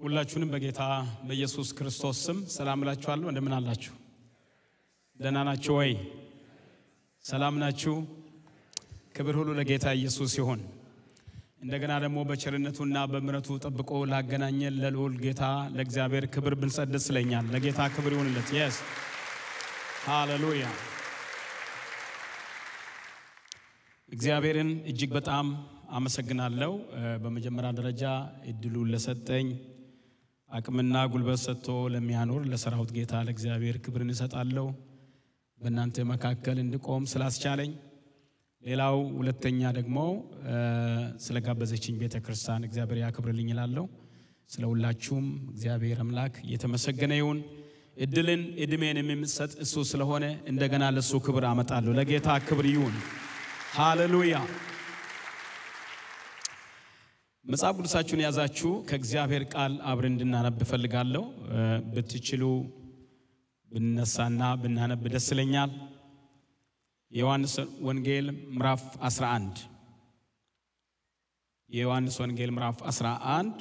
ሁላችሁንም በጌታ በኢየሱስ ክርስቶስ ስም ሰላም እላችኋለሁ። እንደምን አላችሁ? ደህና ናችሁ ወይ? ሰላም ናችሁ? ክብር ሁሉ ለጌታ ኢየሱስ ይሁን። እንደገና ደግሞ በቸርነቱና በምሕረቱ ጠብቆ ላገናኘን ለልዑል ጌታ ለእግዚአብሔር ክብር ብንሰጥ ደስ ይለኛል። ለጌታ ክብር ይሁንለት። yes ሃሌሉያ። እግዚአብሔርን እጅግ በጣም አመሰግናለሁ። በመጀመሪያ ደረጃ እድሉን ለሰጠኝ አቅምና ጉልበት ሰጥቶ ለሚያኖር ለሰራዊት ጌታ ለእግዚአብሔር ክብርን እሰጣለሁ። በእናንተ መካከል እንድቆም ስላስቻለኝ፣ ሌላው ሁለተኛ ደግሞ ስለጋበዘችኝ ቤተክርስቲያን እግዚአብሔር ያክብርልኝ እላለሁ። ስለሁላችሁም እግዚአብሔር አምላክ የተመሰገነ ይሁን። እድልን እድሜን የሚሰጥ እሱ ስለሆነ እንደገና ለሱ ክብር አመጣለሁ። ለጌታ ክብር ይሁን። ሃሌሉያ። መጽሐፍ ቅዱሳችሁን ያዛችሁ ከእግዚአብሔር ቃል አብረን እንድናነብ ፈልጋለሁ። ብትችሉ ብንነሳና ብናነብ ደስ ይለኛል። የዮሐንስ ወንጌል ምዕራፍ 11 የዮሐንስ ወንጌል ምዕራፍ 11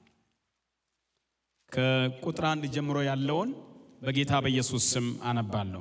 ከቁጥር 1 ጀምሮ ያለውን በጌታ በኢየሱስ ስም አነባለሁ።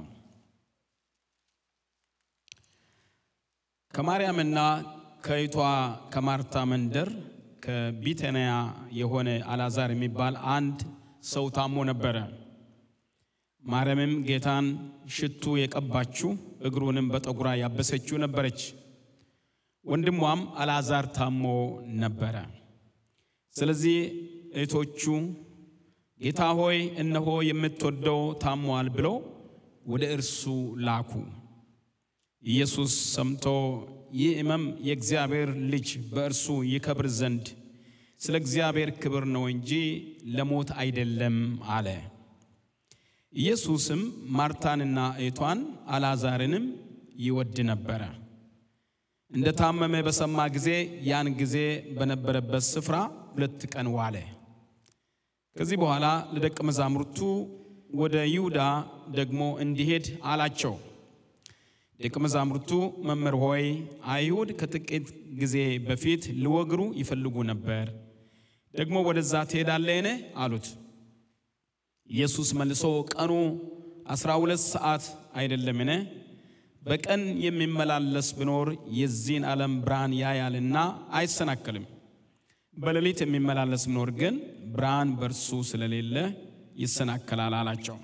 ከማርያምና ከእህቷ ከማርታ መንደር ከቢታንያ የሆነ አልዓዛር የሚባል አንድ ሰው ታሞ ነበረ። ማርያምም ጌታን ሽቱ የቀባችው እግሩንም በጠጉራ ያበሰችው ነበረች። ወንድሟም አልዓዛር ታሞ ነበረ። ስለዚህ እህቶቹ ጌታ ሆይ እነሆ የምትወደው ታሟል ብለው ወደ እርሱ ላኩ። ኢየሱስ ሰምቶ ይህ ሕመም የእግዚአብሔር ልጅ በእርሱ ይከብር ዘንድ ስለ እግዚአብሔር ክብር ነው እንጂ ለሞት አይደለም አለ። ኢየሱስም ማርታንና እህቷን አልዓዛርንም ይወድ ነበረ። እንደ ታመመ በሰማ ጊዜ ያን ጊዜ በነበረበት ስፍራ 2 ቀን ዋለ። ከዚህ በኋላ ለደቀ መዛሙርቱ ወደ ይሁዳ ደግሞ እንዲሄድ አላቸው። ደቀ መዛሙርቱ መምህር ሆይ አይሁድ ከጥቂት ጊዜ በፊት ሊወግሩ ይፈልጉ ነበር፣ ደግሞ ወደዛ ትሄዳለህን አሉት። ኢየሱስ መልሶ ቀኑ 12 ሰዓት አይደለምን? በቀን የሚመላለስ ቢኖር የዚህን ዓለም ብርሃን ያያልና አይሰናከልም። በሌሊት የሚመላለስ ቢኖር ግን ብርሃን በእርሱ ስለሌለ ይሰናከላል አላቸው።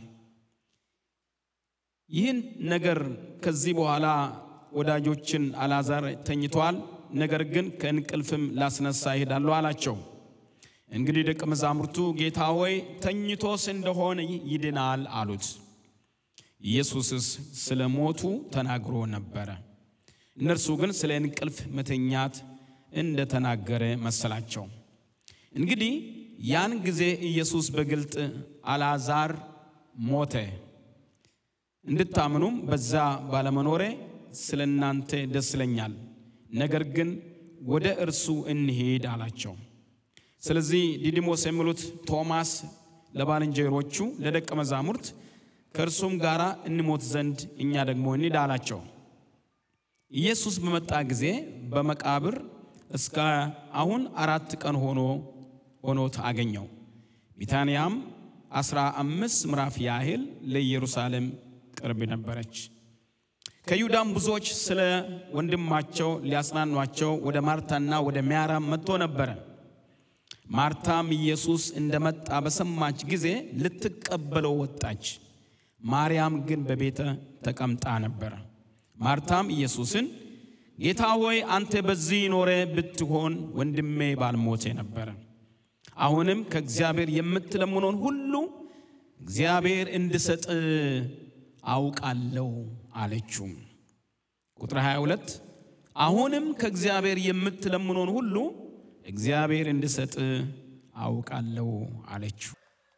ይህን ነገር ከዚህ በኋላ ወዳጆችን አልዓዛር ተኝቷል፣ ነገር ግን ከእንቅልፍም ላስነሳ ይሄዳለሁ አላቸው። እንግዲህ ደቀ መዛሙርቱ ጌታ ሆይ ተኝቶስ እንደሆነ ይድናል አሉት። ኢየሱስስ ስለ ሞቱ ተናግሮ ነበረ። እነርሱ ግን ስለ እንቅልፍ መተኛት እንደተናገረ መሰላቸው። እንግዲህ ያን ጊዜ ኢየሱስ በግልጥ አልዓዛር ሞተ፣ እንድታምኑም በዛ ባለመኖሬ ስለናንተ ደስ ይለኛል፣ ነገር ግን ወደ እርሱ እንሄድ አላቸው። ስለዚህ ዲዲሞስ የሚሉት ቶማስ ለባልንጀሮቹ ለደቀ መዛሙርት ከእርሱም ጋር እንሞት ዘንድ እኛ ደግሞ እንሂድ አላቸው። ኢየሱስ በመጣ ጊዜ በመቃብር እስከ አሁን 4 ቀን ሆኖት አገኘው። ቢታንያም 15 ምዕራፍ ያህል ለኢየሩሳሌም ቅርብ ነበረች። ከይሁዳም ብዙዎች ስለ ወንድማቸው ሊያጽናኗቸው ወደ ማርታና ወደ ማርያም መጥቶ ነበር። ማርታም ኢየሱስ እንደመጣ በሰማች ጊዜ ልትቀበለው ወጣች። ማርያም ግን በቤተ ተቀምጣ ነበር። ማርታም ኢየሱስን ጌታ ሆይ አንተ በዚህ ኖረ ብትሆን ወንድሜ ባልሞተ ነበር። አሁንም ከእግዚአብሔር የምትለምነውን ሁሉ እግዚአብሔር እንድሰጥ አውቃለሁ አለችው። ቁጥር 22 አሁንም ከእግዚአብሔር የምትለምነውን ሁሉ እግዚአብሔር እንድሰጥ አውቃለሁ አለችው።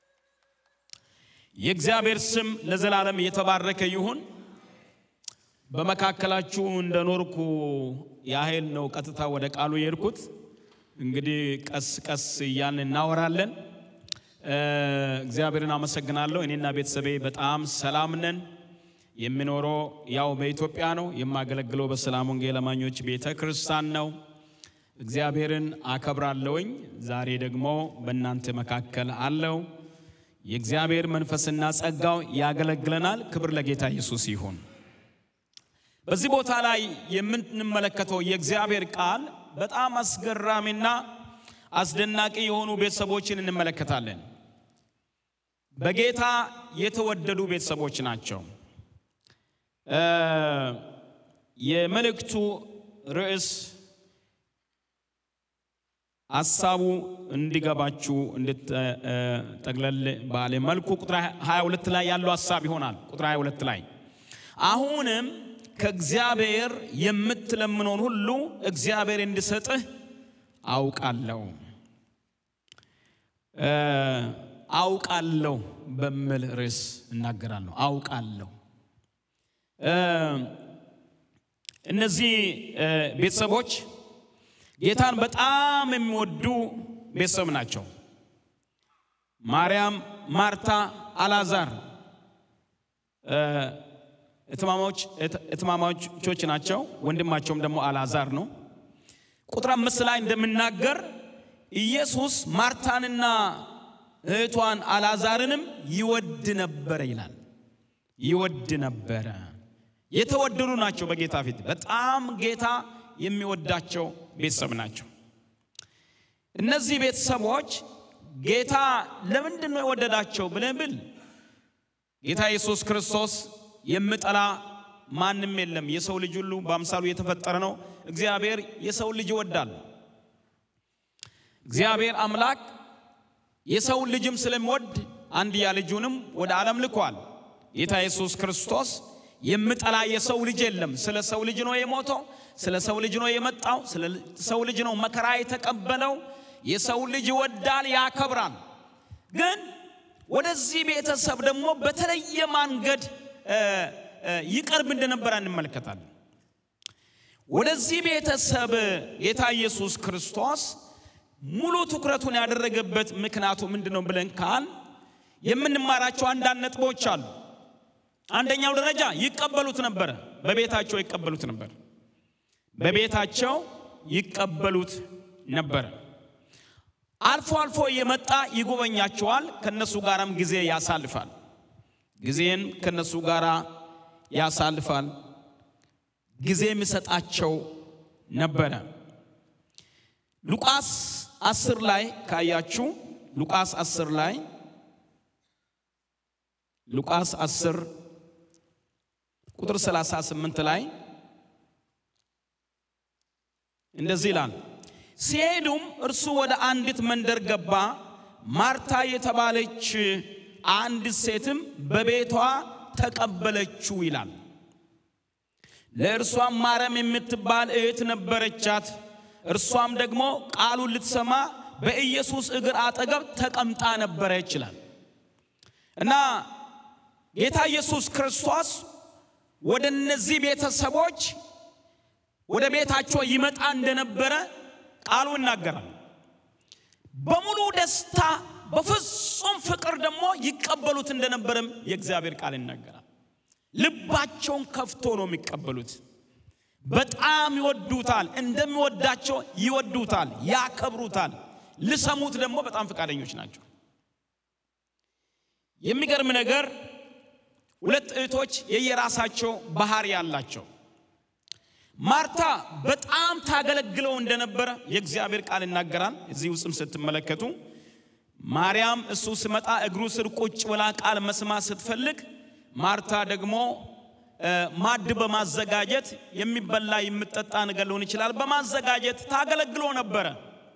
የእግዚአብሔር ስም ለዘላለም የተባረከ ይሁን። በመካከላችሁ እንደኖርኩ ያህል ነው ቀጥታ ወደ ቃሉ የሄድኩት። እንግዲህ ቀስ ቀስ እያልን እናወራለን። እግዚአብሔርን አመሰግናለሁ። እኔና ቤተሰቤ በጣም ሰላም ነን። የምኖረው ያው በኢትዮጵያ ነው። የማገለግለው በሰላም ወንጌል አማኞች ቤተክርስቲያን ነው። እግዚአብሔርን አከብራለሁኝ ዛሬ ደግሞ በእናንተ መካከል አለው የእግዚአብሔር መንፈስና ጸጋው ያገለግለናል ክብር ለጌታ ኢየሱስ ይሁን በዚህ ቦታ ላይ የምንመለከተው የእግዚአብሔር ቃል በጣም አስገራሚና አስደናቂ የሆኑ ቤተሰቦችን እንመለከታለን በጌታ የተወደዱ ቤተሰቦች ናቸው የመልእክቱ ርዕስ ሐሳቡ እንዲገባችሁ እንድትጠቅለል ባለ መልኩ ቁጥር 22 ላይ ያለው ሐሳብ ይሆናል ቁጥር 22 ላይ አሁንም ከእግዚአብሔር የምትለምነውን ሁሉ እግዚአብሔር እንዲሰጥህ አውቃለሁ በሚል ርዕስ እናገራለሁ አውቃለሁ እነዚህ ቤተሰቦች ጌታን በጣም የሚወዱ ቤተሰብ ናቸው ማርያም ማርታ አላዛር እትማማቾች ናቸው ወንድማቸውም ደግሞ አላዛር ነው ቁጥር 5 ላይ እንደምናገር ኢየሱስ ማርታንና እህቷን አላዛርንም ይወድ ነበር ይላል ይወድ ነበር የተወደዱ ናቸው በጌታ ፊት በጣም ጌታ የሚወዳቸው ቤተሰብ ናቸው እነዚህ ቤተሰቦች ጌታ ለምንድን ነው የወደዳቸው ብለን ጌታ ኢየሱስ ክርስቶስ የምጠላ ማንንም የለም የሰው ልጅ ሁሉ በአምሳሉ የተፈጠረ ነው እግዚአብሔር የሰው ልጅ ይወዳል እግዚአብሔር አምላክ የሰው ልጅም ስለሚወድ አንድያ ልጁንም ወደ ዓለም ልኳል ጌታ ኢየሱስ ክርስቶስ የምጠላ የሰው ልጅ የለም ስለ ሰው ልጅ ነው የሞተው ስለ ሰው ልጅ ነው የመጣው ስለ ሰው ልጅ ነው መከራ የተቀበለው የሰው ልጅ ይወዳል ያከብራል ግን ወደዚህ ቤተሰብ ደግሞ በተለየ መንገድ ይቀርብ እንደነበር እንመለከታለን ወደዚህ ቤተሰብ ጌታ ኢየሱስ ክርስቶስ ሙሉ ትኩረቱን ያደረገበት ምክንያቱ ምንድነው ብለን ካል የምንማራቸው አንዳንድ ነጥቦች አሉ አንደኛው ደረጃ ይቀበሉት ነበር በቤታቸው ይቀበሉት ነበር አልፎ አልፎ የመጣ ይጎበኛቸዋል ከነሱ ጋራም ጊዜ ያሳልፋል ጊዜን ከነሱ ጋራ ያሳልፋል ጊዜ የሚሰጣቸው ነበር ሉቃስ 10 ላይ ካያችሁ ሉቃስ 10 ቁጥር 38 ላይ እንደዚህ ይላል ሲሄዱም እርሱ ወደ አንዲት መንደር ገባ ማርታ የተባለች አንድ ሴትም በቤቷ ተቀበለችው ይላል ለእርሷም ማርያም የምትባል እህት ነበረቻት እርሷም ደግሞ ቃሉን ልትሰማ በኢየሱስ እግር አጠገብ ተቀምጣ ነበረች ይላል እና ጌታ ኢየሱስ ክርስቶስ ወደ እነዚህ ቤተሰቦች ወደ ቤታቸው ይመጣ እንደነበረ ቃሉ ይናገራል በሙሉ ደስታ በፍጹም ፍቅር ደግሞ ይቀበሉት እንደነበረም የእግዚአብሔር ቃል ይናገራል ልባቸውን ከፍቶ ነው የሚቀበሉት በጣም ይወዱታል እንደሚወዳቸው ይወዱታል ያከብሩታል ለሰሙት ደግሞ በጣም ፈቃደኞች ናቸው የሚገርም ነገር ሁለት እህቶች የየራሳቸው ባህሪ ያላቸው ማርታ በጣም ታገለግለው እንደነበረ የእግዚአብሔር ቃል ይናገራል እዚህ ውስጥም ስትመለከቱ ማርያም እሱ ሲመጣ እግሩ ስር ቁጭ ብላ ቃል መስማት ስትፈልግ ማርታ ደግሞ ማድ በማዘጋጀት የሚበላ የሚጠጣ ነገር ሊሆን ይችላል በማዘጋጀት ታገለግለው ነበር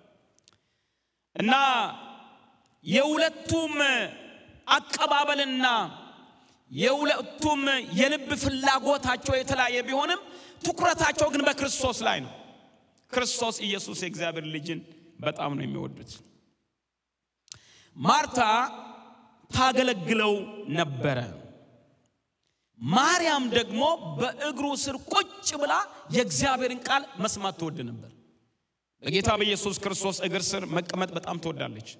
እና የሁለቱም አቀባበልና የሁለቱም የልብ ፍላጎታቸው የተለያየ ቢሆንም ትኩረታቸው ግን በክርስቶስ ላይ ነው ክርስቶስ ኢየሱስ የእግዚአብሔር ልጅን በጣም ነው የሚወዱት ማርታ ታገለግለው ነበር ማርያም ደግሞ በእግሩ ስር ቁጭ ብላ የእግዚአብሔርን ቃል መስማት ትወድ ነበር በጌታ በኢየሱስ ክርስቶስ እግር ስር መቀመጥ በጣም ትወዳለች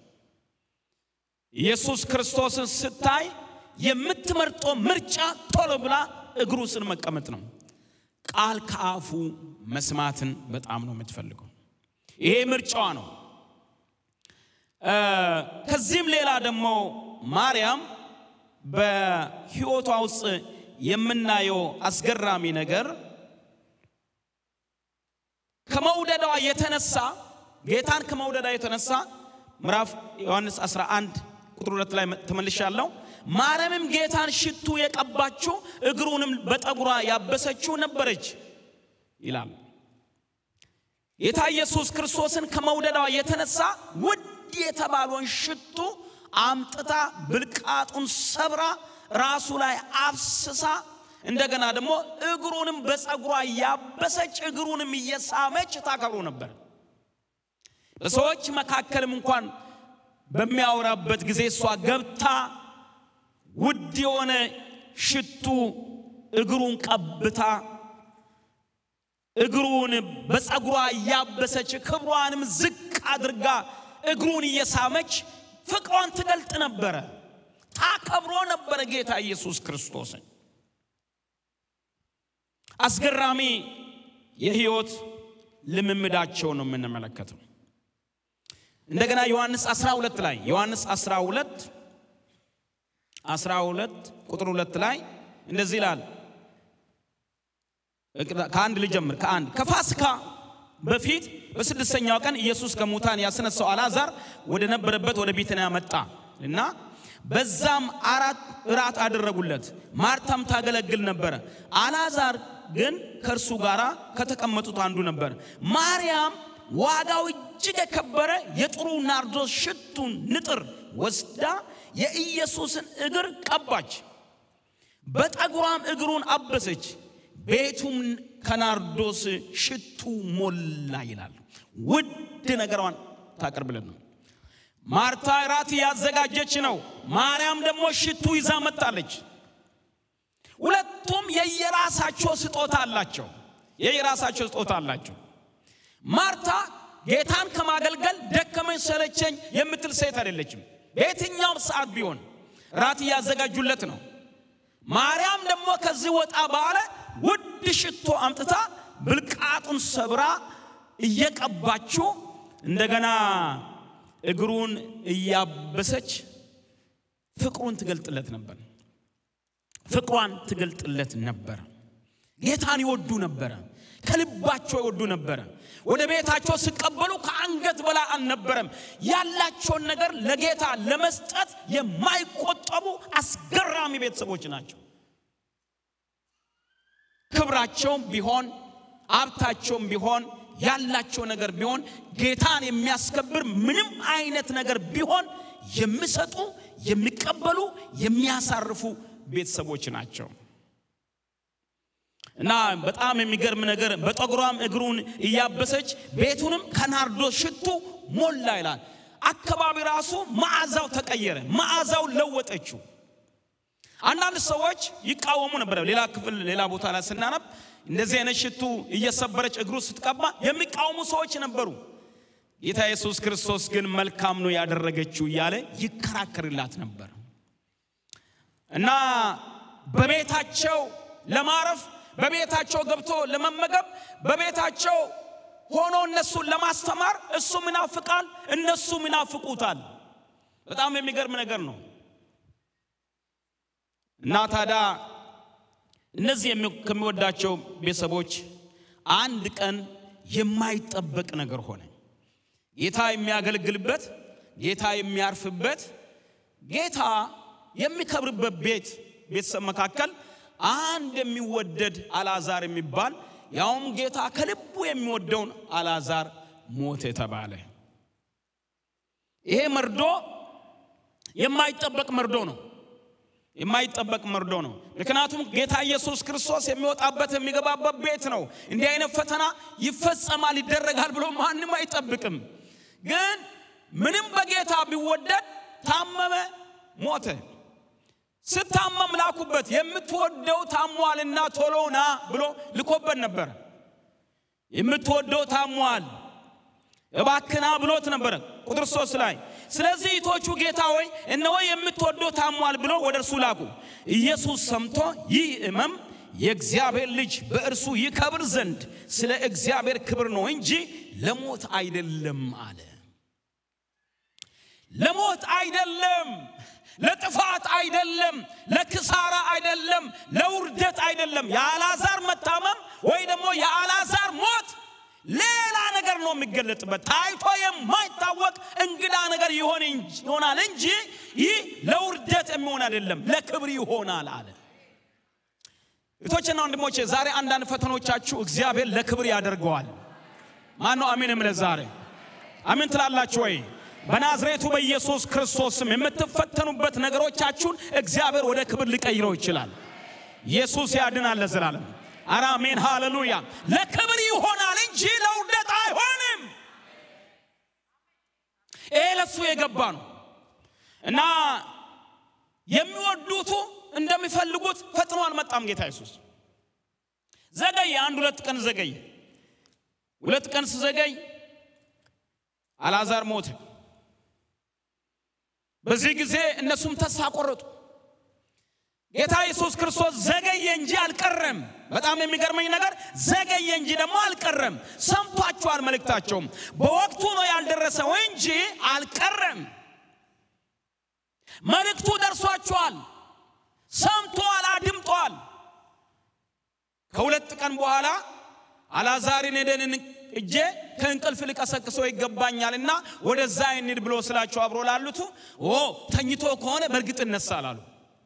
ኢየሱስ ክርስቶስን ስታይ የምትመርጠው ምርጫ ቶሎ ብላ እግሩ ስር መቀመጥ ነው ቃል ከአፉ መስማትን በጣም ነው የምትፈልገው ይሄ ምርጫዋ ነው። ከዚህም ሌላ ደግሞ ማርያም በሕይወቷ ውስጥ የምናየው አስገራሚ ነገር ከመውደዷ የተነሳ ጌታን ከመውደዷ የተነሳ ምዕራፍ ዮሐንስ 11 ቁጥር 2 ላይ ተመልሻለሁ። ማርያምም ጌታን ሽቱ የቀባችው እግሩንም በጠጉሯ ያበሰችው ነበረች ይላል። ጌታ ኢየሱስ ክርስቶስን ከመውደዷ የተነሳ ውድ የተባለውን ሽቱ አምጥታ ብልቃጡን ሰብራ ራሱ ላይ አፍስሳ እንደገና ደግሞ እግሩንም በፀጉሯ ያበሰች እግሩንም እየሳመች ታከብሩ ነበር። በሰዎች መካከልም እንኳን በሚያወራበት ጊዜ እሷ ገብታ ውድ የሆነ ሽቱ እግሩን ቀብታ እግሩን በፀጉሯ ያበሰች ክብሯንም ዝቅ አድርጋ እግሩን እየሳመች ፍቅሯን ትገልጥ ነበር። ታከብሮ ነበር ጌታ ኢየሱስ ክርስቶስን። አስገራሚ የሕይወት ልምምዳቸው ነው የምንመለከተው። እንደገና ዮሐንስ 12 ላይ ዮሐንስ 12 ቁጥር 2 ላይ እንደዚህ ይላል። ከአንድ ልጀምር። ከፋሲካ በፊት በስድስተኛው ቀን ኢየሱስ ከሙታን ያስነሳው አልዓዛር ወደ ነበረበት ወደ ቤተንያ መጣ እና በዛም እራት አደረጉለት። ማርታም ታገለግል ነበር። አልዓዛር ግን ከእርሱ ጋር ከተቀመጡት አንዱ ነበር። ማርያም ዋጋው እጅግ የከበረ የጥሩ ናርዶስ ሽቱን ንጥር ወስዳ የኢየሱስን እግር ቀባች፣ በጠጉሯም እግሩን አበሰች፣ ቤቱም ከናርዶስ ሽቱ ሞላ ይላል። ውድ ነገሯን ታቀርብልን ነው። ማርታ ራት ያዘጋጀች ነው። ማርያም ደግሞ ሽቱ ይዛ መጣለች። ሁለቱም የየራሳቸው ስጦታ አላቸው። ማርታ ጌታን ከማገልገል ደከመኝ ሰለቸኝ የምትል ሴት አይደለችም። በየትኛው ሰዓት ቢሆን ራት ያዘጋጁለት ነው። ማርያም ደግሞ ከዚህ ወጣ ባለ ውድ ሽቶ አምጥታ ብልቃጡን ሰብራ እየቀባችው እንደገና እግሩን እያበሰች ፍቅሯን ትገልጥለት ነበር። ጌታን ይወዱ ነበር። ከልባቸው ይወዱ ነበር። ወደ ቤታቸው ሲቀበሉ ከአንገት በላይ አልነበረም። ያላቸውን ነገር ለጌታ ለመስጠት የማይቆጠቡ አስገራሚ ቤተሰቦች ናቸው። ክብራቸውም ቢሆን ሀብታቸውም ቢሆን ያላቸው ነገር ቢሆን ጌታን የሚያስከብር ምንም አይነት ነገር ቢሆን የሚሰጡ የሚቀበሉ የሚያሳርፉ ቤተሰቦች ናቸው። እና በጣም የሚገርም ነገር በጠጉሯም እግሩን እያበሰች ቤቱንም ከናርዶስ ሽቱ ሞላ ይላል። አካባቢ ራሱ መዓዛው ተቀየረ፣ መዓዛው ለወጠችው። አንዳንድ ሰዎች ይቃወሙ ነበር። ሌላ ቦታ ላይ ስናነብ እንደዚህ አይነት ሽቱ እየሰበረች እግሩ ስትቀባ የሚቃወሙ ሰዎች ነበሩ። ጌታ ኢየሱስ ክርስቶስ ግን መልካም ነው ያደረገችው እያለ ይከራከርላት ነበር። እና በቤታቸው ለማረፍ በቤታቸው ገብቶ ለመመገብ በቤታቸው ሆኖ እነሱን ለማስተማር እሱ ምናፍቃል፣ እነሱ ምናፍቁታል። በጣም የሚገርም ነገር ነው። እና ታዲያ እነዚህ ከሚወዳቸው ቤተሰቦች አንድ ቀን የማይጠበቅ ነገር ሆነ። ጌታ የሚያገለግልበት፣ ጌታ የሚያርፍበት፣ ጌታ የሚከብርበት ቤተሰብ መካከል አንድ የሚወደድ አልዓዛር የሚባል ያውም ጌታ ከልቡ የሚወደውን አልዓዛር ሞተ ተባለ። ይሄ መርዶ የማይጠበቅ መርዶ ነው። ምክንያቱም ጌታ ኢየሱስ ክርስቶስ የሚወጣበት የሚገባበት ቤት ነው። እንዲህ አይነት ፈተና ይፈጸማል ይደረጋል ብሎ ማንም አይጠብቅም። ግን ምንም በጌታ ቢወደድ ታመመ፣ ሞተ። ስታመም ላኩበት። የምትወደው ታሟልና ቶሎና ብሎ ልኮበት ነበር። የምትወደው ታሟል እባክና ብሎት ነበር ቁጥር 3 ላይ። ስለዚህ ኢቶቹ ጌታ ሆይ እነሆ የምትወደው ታሟል ብሎ ወደርሱ ላኩ። ኢየሱስ ሰምቶ ይህ እመም የእግዚአብሔር ልጅ በእርሱ ይከብር ዘንድ ስለ እግዚአብሔር ክብር ነው እንጂ ለሞት አይደለም አለ ለሞት አይደለም ለጥፋት አይደለም ለክሳራ አይደለም ለውርደት አይደለም የአልዓዛር መታመም ወይ ደግሞ የአልዓዛር ሞት ሌላ ነገር ነው የሚገለጥበት ታይቶ የማይታወቅ እንግዳ ነገር ይሆናል እንጂ ይህ ለውርደት የሚሆን አይደለም ለክብር ይሆናል አለ እቶችና ወንድሞቼ ዛሬ አንዳንድ ፈተኖቻችሁ እግዚአብሔር ለክብር ያደርገዋል ማን ነው አሜን እምለ ዛሬ አሜን ትላላችሁ ወይ በናዝሬቱ በኢየሱስ ክርስቶስም የምትፈተኑበት ነገሮቻችሁን እግዚአብሔር ወደ ክብር ሊቀይረው ይችላል ኢየሱስ ያድናል ለዘላለም አሜን ሃሌሉያ ለክብር ይሆናል እንጂ ለውርደት አይሆንም ለሱ የገባ ነው እና የሚወዱቱ እንደሚፈልጉት ፈጥኖ አልመጣም ጌታ ኢየሱስ ዘገየ አንድ ሁለት ቀን ዘገየ ሁለት ቀን ሲዘገይ አልዓዛር ሞተ በዚህ ጊዜ እነሱም ተስፋ ቆረጡ ጌታ ኢየሱስ ክርስቶስ ዘገየ እንጂ አልቀረም በጣም የሚገርመኝ ነገር ዘገየ እንጂ ደግሞ አልቀረም ሰምቷቸዋል መልእክታቸው በወቅቱ ነው ያልደረሰው እንጂ አልቀረም መልእክቱ ደርሷቸዋል ሰምቷል አድምጧል ከሁለት ቀን በኋላ አልዓዛርን ሄደን እጄ ከእንቅልፍ ልቀሰቅሰው ይገባኛልና ወደዛ እንሂድ ብሎ ስላቸው አብሮ ላሉት ተኝቶ ከሆነ በርግጥ እነሳል አሉ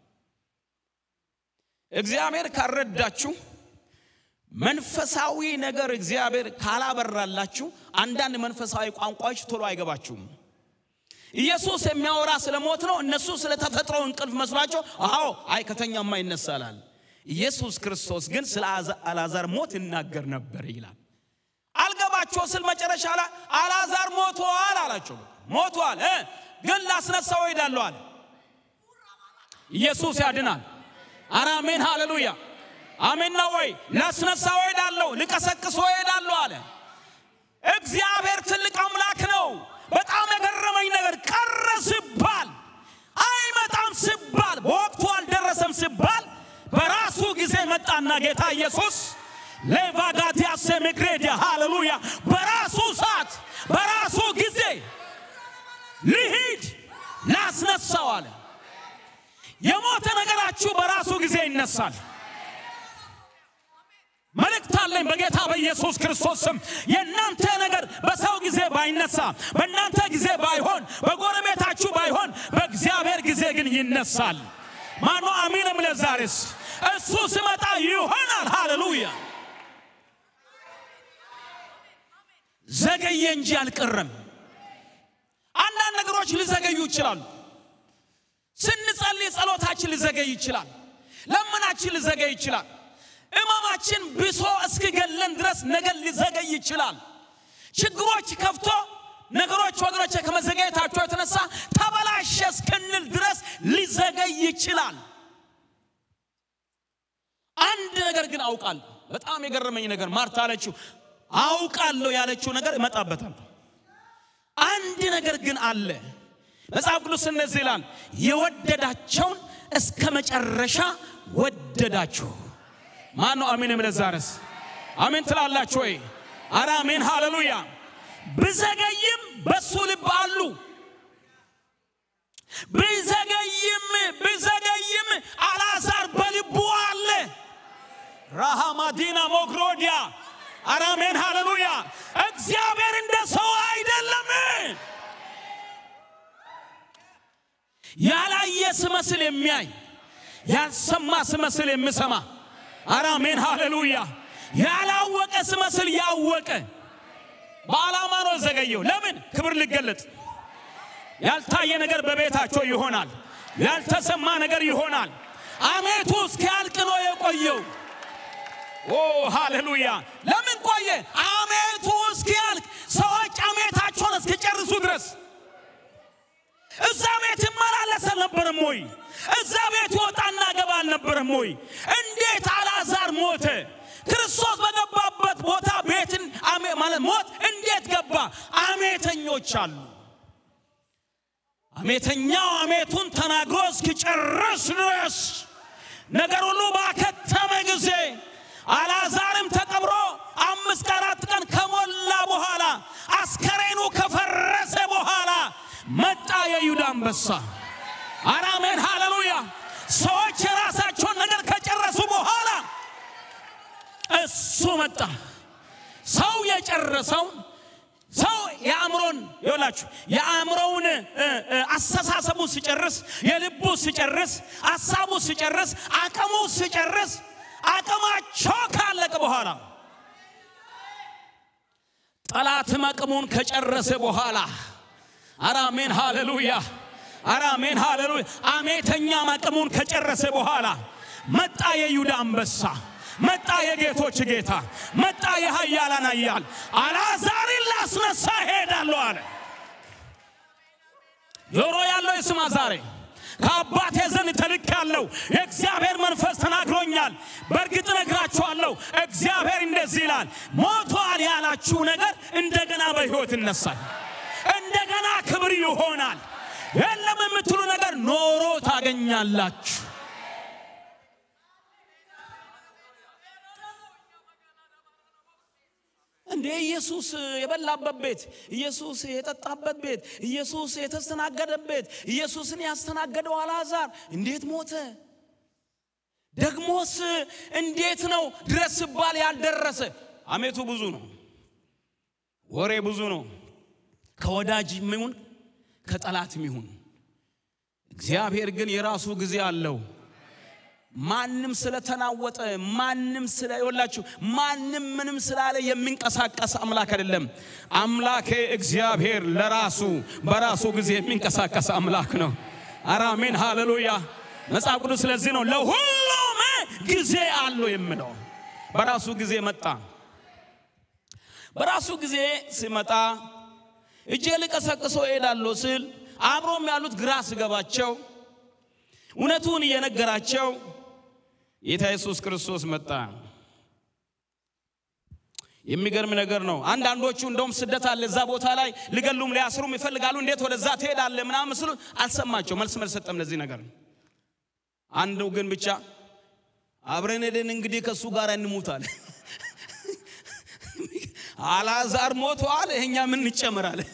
እግዚአብሔር ካረዳችሁ መንፈሳዊ ነገር እግዚአብሔር ካላበራላችሁ አንዳንድ መንፈሳዊ ቋንቋዎች ቶሎ አይገባችሁም ኢየሱስ የሚያወራ ስለሞት ነው እነሱ ስለተፈጥሮ እንቅልፍ መስሏቸው ከተኛማ ይነሳላል ኢየሱስ ክርስቶስ ግን ስለ አልዓዛር ሞት ይናገር ነበር ይላል አልገባቸው ስለ መጨረሻ ላይ አልዓዛር ሞቷል አላቸው ሞቷል ግን ላስነሳው ሄዳለሁ አለ ኢየሱስ ያድናል አሜን ሃሌሉያ አሜን ነው ወይ ላስነሳው ሄዳለሁ ልቀሰቅሰው ሄዳለሁ አለ እግዚአብሔር ትልቅ አምላክ ነው በጣም የገረመኝ ነገር ቀረ ሲባል አይመጣም ሲባል በወቅቱ አልደረሰም ሲባል በራሱ ጊዜ መጣና ጌታ ኢየሱስ ለቫጋቲያ ሰምክሬዲያ ሃሌሉያ በራሱ ሰዓት በራሱ ጊዜ ሊሂድ ላስነሳው አለ የሞተ ነገራችሁ በራሱ ጊዜ ይነሳል መልእክት አለኝ በጌታ በኢየሱስ ክርስቶስ ስም የናንተ ነገር በሰው ጊዜ ባይነሳ በእናንተ ጊዜ ባይሆን በጎረቤታችሁ ባይሆን በእግዚአብሔር ጊዜ ግን ይነሳል ማኑ አሜን ለዛሬስ እሱ ሲመጣ ይሆናል ሃሌሉያ ዘገየ እንጂ አልቀረም አንዳንድ ነገሮች ሊዘገዩ ይችላሉ ስንጸልይ ጸሎታችን ሊዘገይ ይችላል ለምናችን ሊዘገይ ይችላል እማማችን ብሶ እስኪገለን ድረስ ነገር ሊዘገይ ይችላል ችግሮች ከፍቶ ነገሮች ወገኖች ከመዘገየታቸው የተነሳ ተበላሸ እስክንል ድረስ ሊዘገይ ይችላል አንድ ነገር ግን አውቃለሁ በጣም የገረመኝ ነገር ማርታ አለችው አውቃለሁ ያለችው ነገር እመጣበታል አንድ ነገር ግን አለ መጽሐፍ ቅዱስ እንደዚህ ይላል የወደዳቸውን እስከ መጨረሻ ወደዳቸው ማን ነው አሜን ለዛሬስ አሜን ትላላችሁ ወይ አሜን ሃሌሉያ ብዘገይም በሱ ልብ አሉ ብዘገይም አልዓዛር በልቡ አለ ራሃማዲና ሞግሮዲያ አሜን ሃሌሉያ እግዚአብሔር እንደ ሰው አይደለም ያላየ ስመስል የሚያይ ያልሰማ ስመስል የሚሰማ አሜን ሃሌሉያ ያላወቀ ስመስል ያወቀ በዓላማ ነው ዘገየው ለምን ክብር ሊገለጥ ያልታየ ነገር በቤታቸው ይሆናል ያልተሰማ ነገር ይሆናል አሜቱ እስኪያልቅ ነው የቆየው ሃሌሉያ ለምን ቆየ አሜቱ እስኪያልቅ ሰዎች አሜታቸውን እስኪጨርሱ ድረስ እዛ ቤት ይመላለስ አልነበረም ወይ እዛ ቤት ወጣና ገባ አልነበረም ወይ እንዴት አልዓዛር ሞተ ክርስቶስ በገባበት ቦታ ቤትን ማለት ሞት እንዴት ገባ አሜተኞች አሉ አሜተኛው አሜቱን ተናግሮ እስኪጨርስ ድረስ ነገር ሁሉ ባከተመ ጊዜ አልዓዛርም ተቀብሮ 5 4 ቀን ከሞተ ከሞላ በኋላ አስከሬኑ ከፈረሰ በኋላ መጣ የይሁዳ አንበሳ አሜን ሃሌሉያ ሰዎች ራሳቸውን ነገር ከጨረሱ በኋላ እሱ መጣ ሰው የጨረሰው ሰው ያምሮን ይላችሁ ያምሮውን አስተሳሰቡ ሲጨርስ የልቡ ሲጨርስ ሐሳቡ ሲጨርስ አቅሙ ሲጨርስ አቅማቸው ካለቀ በኋላ ጠላት አቅሙን ከጨረሰ በኋላ አሜን ሃሌሉያ አሜን ሃሌሉያ አሜተኛ አቅሙን ከጨረሰ በኋላ መጣ የይሁዳ አንበሳ መጣ የጌቶች ጌታ መጣ የኃያላን ኃያል አልዓዛርን ላስነሳ ሄዳለሁ አለ ጆሮ ያለው ይስማ ዛሬ ከአባቴ ዘንድ ተልኬአለሁ የእግዚአብሔር መንፈስ ተናግሮኛል በእርግጥ ነግራችኋለሁ እግዚአብሔር እንደዚህ ይላል ሞቷል ያላችሁ ነገር እንደገና በሕይወት ይነሳል እንደገና ክብር ይሆናል የለም የምትሉ ነገር ኖሮ ታገኛላችሁ እንደ ኢየሱስ የበላበት ቤት ኢየሱስ የጠጣበት ቤት ኢየሱስ የተስተናገደበት ኢየሱስን ያስተናገደው አልዓዛር እንዴት ሞተ ደግሞስ እንዴት ነው ድረስ ባል ያልደረሰ አሜቱ ብዙ ነው ወሬ ብዙ ነው ከወዳጅ ይሁን ከጠላት ይሁን እግዚአብሔር ግን የራሱ ጊዜ አለው ማንንም ስለተናወጠ ማንንም ስለይወላችሁ ማንንም ምንም ስላለ የሚንቀሳቀስ አምላክ አይደለም አምላኬ እግዚአብሔር ለራሱ በራሱ ጊዜ የሚንቀሳቀስ አምላክ ነው አሜን ሃሌሉያ መጽሐፍ ቅዱስ ስለዚህ ነው ለሁሉም ጊዜ አለው የሚለው በራሱ ጊዜ መጣ በራሱ ጊዜ ሲመጣ እጄ ልቀሰቅሶ ሄዳለሁ ሲል አብሮም ያሉት ግራ ሲገባቸው እውነቱን እየነገራቸው ጌታ ኢየሱስ ክርስቶስ መጣ የሚገርም ነገር ነው አንዳንዶቹ እንደውም ስደት አለ እዛ ቦታ ላይ ሊገሉም ሊያስሩም ይፈልጋሉ እንዴት ወደዛ ትሄዳለህ ምናምን መስሎ አልሰማቸው መልስ ሰጠም ለዚህ ነገር አንዱ ግን ብቻ አብረን ሄደን እንግዲህ ከሱ ጋር እንሞታለን አልዓዛር ሞቷል እኛ ምን እንጨምራለን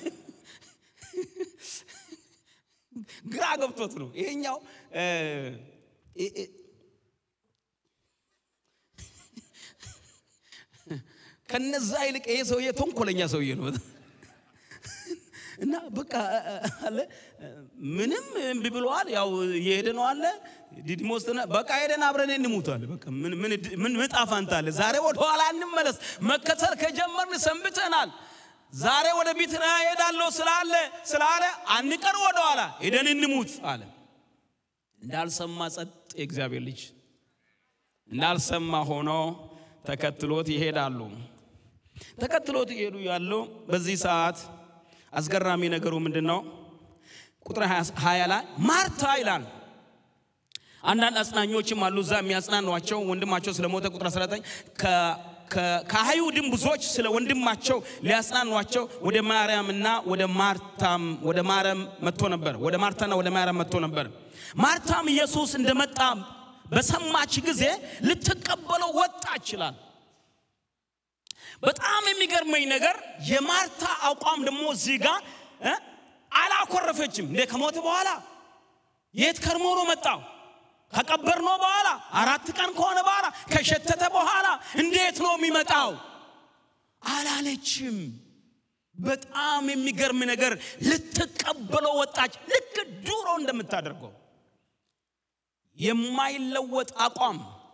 ግራ ገብቶት ነው ይሄኛው ከነዛ ይልቅ ይሄ ሰውዬ ተንኮለኛ ሰውዬ ነው እና በቃ አለ ምንም ቢብሏል ያው የሄደ ነው አለ ዲዲሞስና በቃ ሄደን አብረን እንሞታለን በቃ ምን መጣፋንታለ ዛሬ ወደ ኋላ እንመለስ መከተል ከጀመርን ሰንብተናል ዛሬ ወደ ቢትና ሄዳለሁ ስላለ አንቀር ወደ ኋላ ሄደን እንሞት አለ እንዳልሰማ ጸጥ የእግዚአብሔር ልጅ እንዳልሰማ ሆኖ ተከትሎት ይሄዳሉ ተከትሎት ይሄዱ ያለው በዚህ ሰዓት አስገራሚ ነገሩ ምንድነው ቁጥር 20 ላይ ማርታ ይላል አንዳንድ አጽናኞችም አሉ ዛ የሚያጽናኗቸው ወንድማቸው ስለሞተ ቁጥር 19 ከአይሁድም ብዙዎች ስለ ወንድማቸው ሊያጽናኗቸው ወደ ማርያምና ወደ ማርያም መጥቶ ነበር ወደ ማርታና ወደ ማርያም መጥቶ ነበር ማርታም ኢየሱስ እንደመጣ በሰማች ጊዜ ልትቀበለው ወጣች ይላል በጣም የሚገርመኝ ነገር የማርታ አቋም ደግሞ እዚህ ጋር አላኮረፈችም እንደ ከሞተ በኋላ የት ከርሞ ነው መጣው ከቀበርነው በኋላ 4 ቀን ከሆነ በኋላ ከሸተተ በኋላ እንዴት ነው የሚመጣው አላለችም በጣም የሚገርም ነገር ልትቀበለው ወጣች ልክ ዱሮ እንደምታደርገው የማይለወጥ አቋም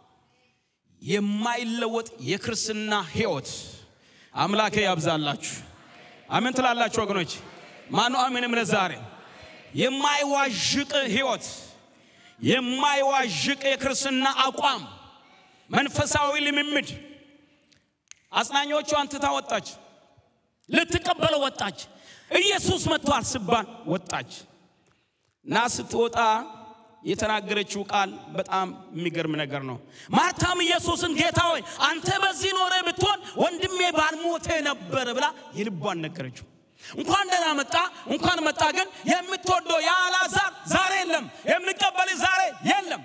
የማይለወጥ የክርስትና ሕይወት አምላኬ ያብዛላችሁ አሜን ትላላችሁ ወገኖች ማነው አሜንም ለዛሬ የማይዋዥቅ ሕይወት የማይዋዥቅ የክርስትና አቋም መንፈሳዊ ልምምድ አጽናኞቹ አንተታ ወጣች ልትቀበለው ወጣች ኢየሱስ መጥቷል ሲባል ወጣች ናስትወጣ የተናገረችው ቃል በጣም የሚገርም ነገር ነው ማርታም ኢየሱስን ጌታ ሆይ አንተ በዚህ ኖረ ብትሆን ወንድሜ ባልሞተ ነበር ብላ የልቧን ነገረችው እንኳን መጣ ግን የምትወደው የአልዓዛር ዛሬ የለም የሚቀበል ዛሬ የለም